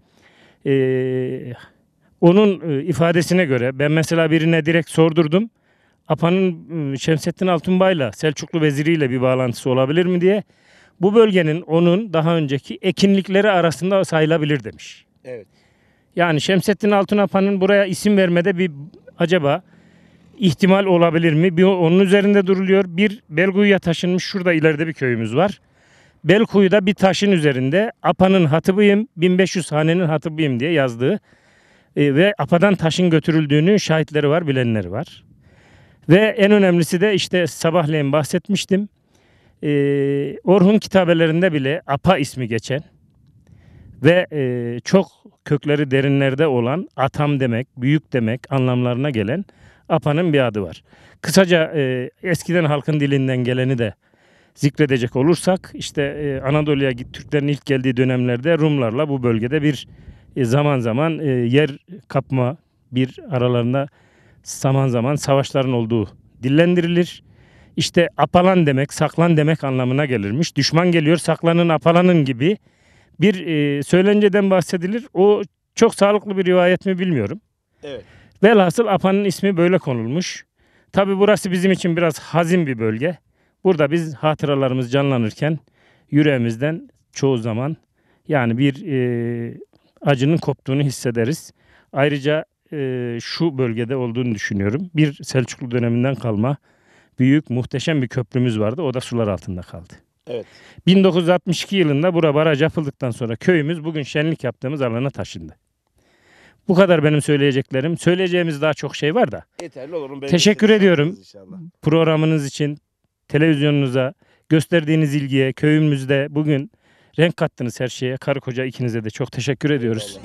onun ifadesine göre ben mesela birine direkt sordurdum. Apa'nın Şemsettin Altunbağ'la Selçuklu veziriyle bir bağlantısı olabilir mi diye. Bu bölgenin onun daha önceki ekinlikleri arasında sayılabilir demiş. Evet. Yani Şemsettin Altunapa'nın buraya isim vermede bir acaba ihtimal olabilir mi? Bir onun üzerinde duruluyor. Bir Belkuyu'ya taşınmış, şurada ileride bir köyümüz var. Belkuyu'da bir taşın üzerinde Apa'nın hatıbıyım, 1500 hanenin hatıbıyım diye yazdığı ve Apa'dan taşın götürüldüğünü şahitleri var, bilenleri var. Ve en önemlisi de işte sabahleyin bahsetmiştim. Orhun kitabelerinde bile Apa ismi geçen ve çok kökleri derinlerde olan atam demek, büyük demek anlamlarına gelen Apa'nın bir adı var. Kısaca eskiden halkın dilinden geleni de zikredecek olursak işte Anadolu'ya Türklerin ilk geldiği dönemlerde Rumlarla bu bölgede bir zaman zaman yer kapma, bir aralarında zaman zaman savaşların olduğu dillendirilir. İşte apalan demek, saklan demek anlamına gelirmiş. Düşman geliyor, saklanın, apalanın gibi bir söylenceden bahsedilir. O çok sağlıklı bir rivayet mi bilmiyorum. Evet. Velhasıl Apa'nın ismi böyle konulmuş. Tabi burası bizim için biraz hazin bir bölge. Burada biz hatıralarımız canlanırken yüreğimizden çoğu zaman yani bir acının koptuğunu hissederiz. Ayrıca şu bölgede olduğunu düşünüyorum. Bir Selçuklu döneminden kalma büyük muhteşem bir köprümüz vardı. O da sular altında kaldı. Evet. 1962 yılında bura baraj yapıldıktan sonra köyümüz bugün şenlik yaptığımız alana taşındı. Bu kadar benim söyleyeceklerim. Söyleyeceğimiz daha çok şey var da. Yeterli olur. Teşekkür ediyorum programınız için, televizyonunuza gösterdiğiniz ilgiye, köyümüzde bugün renk kattınız her şeye. Karı koca ikinize de çok teşekkür ediyoruz.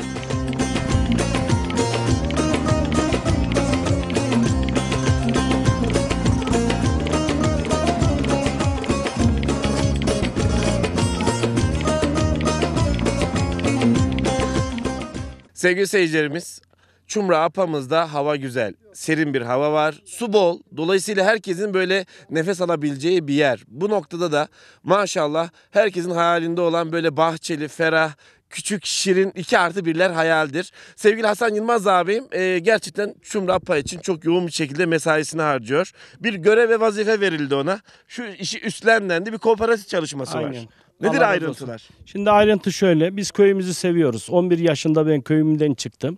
Sevgili seyircilerimiz, Çumra Apamız'da hava güzel, serin bir hava var, su bol. Dolayısıyla herkesin böyle nefes alabileceği bir yer. Bu noktada da maşallah herkesin hayalinde olan böyle bahçeli, ferah, küçük, şirin 2+1'ler hayaldir. Sevgili Hasan Yılmaz abim gerçekten Çumra Apa için çok yoğun bir şekilde mesaisini harcıyor. Bir görev ve vazife verildi ona. Şu işi üstlendendi, bir kooperatif çalışması var. Aynen. Nedir Allah razı ayrıntılar? olsun. Şimdi ayrıntı şöyle. Biz köyümüzü seviyoruz. 11 yaşında ben köyümden çıktım.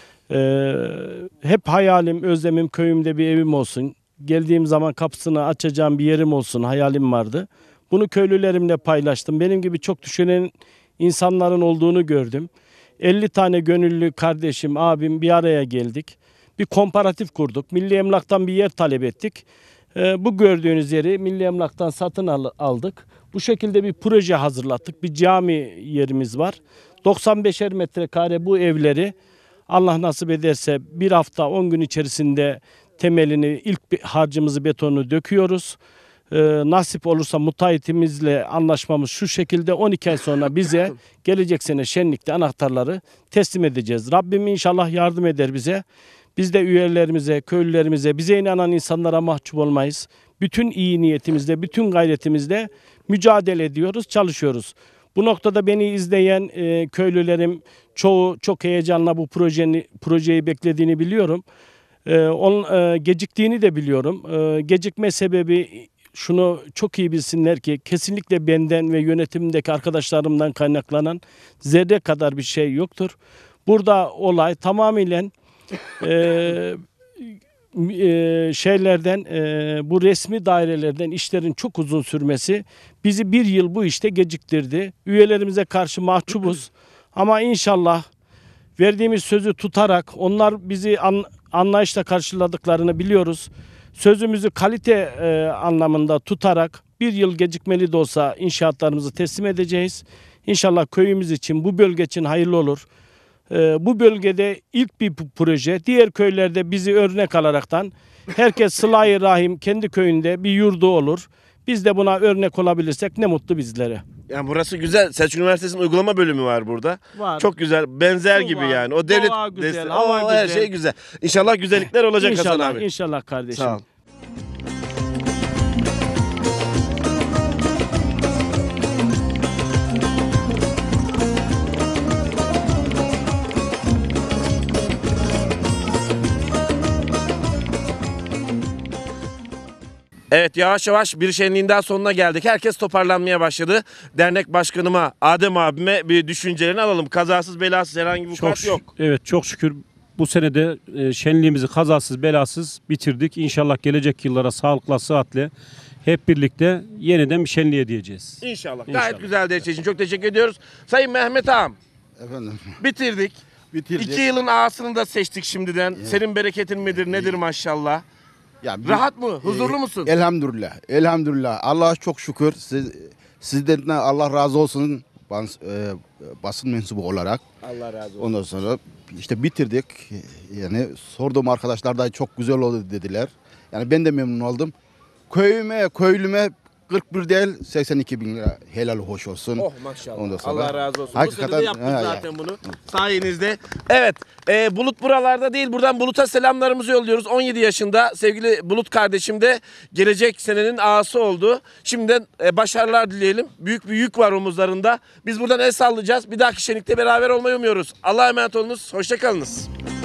Hep hayalim, özlemim köyümde bir evim olsun. Geldiğim zaman kapısını açacağım bir yerim olsun hayalim vardı. Bunu köylülerimle paylaştım. Benim gibi çok düşünen insanların olduğunu gördüm. 50 tane gönüllü kardeşim, abim bir araya geldik. Bir komparatif kurduk. Milli Emlak'tan bir yer talep ettik. Bu gördüğünüz yeri Milli Emlak'tan satın aldık. Bu şekilde bir proje hazırlattık. Bir cami yerimiz var. 95'er metrekare bu evleri Allah nasip ederse bir hafta 10 gün içerisinde temelini, ilk harcımızı, betonu döküyoruz. Nasip olursa müteahhitimizle anlaşmamız şu şekilde, 12 ay sonra bize gelecek sene şenlikte anahtarları teslim edeceğiz. Rabbim inşallah yardım eder bize. Biz de üyelerimize, köylülerimize, bize inanan insanlara mahcup olmayız. Bütün iyi niyetimizle, bütün gayretimizle mücadele ediyoruz, çalışıyoruz. Bu noktada beni izleyen köylülerim çoğu çok heyecanla bu projeyi beklediğini biliyorum. Geciktiğini de biliyorum. Gecikme sebebi şunu çok iyi bilsinler ki kesinlikle benden ve yönetimdeki arkadaşlarımdan kaynaklanan zerre kadar bir şey yoktur. Burada olay tamamıyla bu resmi dairelerden işlerin çok uzun sürmesi bizi bir yıl bu işte geciktirdi. Üyelerimize karşı mahcubuz ama inşallah verdiğimiz sözü tutarak, onlar bizi anlayışla karşıladıklarını biliyoruz. Sözümüzü kalite anlamında tutarak bir yıl gecikmeli de olsa inşaatlarımızı teslim edeceğiz. İnşallah köyümüz için, bu bölge için hayırlı olur. Bu bölgede ilk bir proje, diğer köylerde bizi örnek alaraktan herkes sıla-i rahim kendi köyünde bir yurdu olur. Biz de buna örnek olabilirsek ne mutlu bizlere. Yani burası güzel. Selçuk Üniversitesi'nin uygulama bölümü var burada. Var. Çok güzel. Benzer Su gibi var, yani. O devlet doğa güzel, desteği, hava her güzel. şey güzel. İnşallah güzellikler olacak İnşallah, Hasan abi. İnşallah kardeşim. Sağ ol. Evet, yavaş yavaş bir şenliğin daha sonuna geldik. Herkes toparlanmaya başladı. Dernek başkanıma, Adem abime bir düşüncelerini alalım. Kazasız belasız herhangi bir vukuat yok. Evet, çok şükür bu senede şenliğimizi kazasız belasız bitirdik. İnşallah gelecek yıllara sağlıkla, sıhhatle hep birlikte yeniden bir şenliğe diyeceğiz. İnşallah. Gayet güzel de için çok teşekkür ediyoruz. Sayın Mehmet ağam. Efendim. Bitirdik. 2 yılın ağasını da seçtik şimdiden. Senin bereketin midir nedir maşallah. Ya, rahat mı? Huzurlu musun? Elhamdülillah. Elhamdülillah. Allah'a çok şükür. Sizden Allah razı olsun. Basın mensubu olarak. Allah razı olsun. Ondan sonra işte bitirdik. Yani sorduğum arkadaşlar da çok güzel oldu dediler. Yani ben de memnun oldum. Köylüme 41 değil 82 bin lira helal hoş olsun. Oh maşallah. Ondan sonra, Allah razı olsun. hakikaten, Bu sene de yaptık zaten bunu. Sayenizde. Evet. Bulut buralarda değil. Buradan Bulut'a selamlarımızı yolluyoruz. 17 yaşında sevgili Bulut kardeşim de gelecek senenin ağası oldu. Şimdiden başarılar dileyelim. Büyük bir yük var omuzlarında. Biz buradan el sallayacağız. Bir dahaki şenlikte beraber olmayı umuyoruz. Allah'a emanet olunuz. Hoşça kalınız.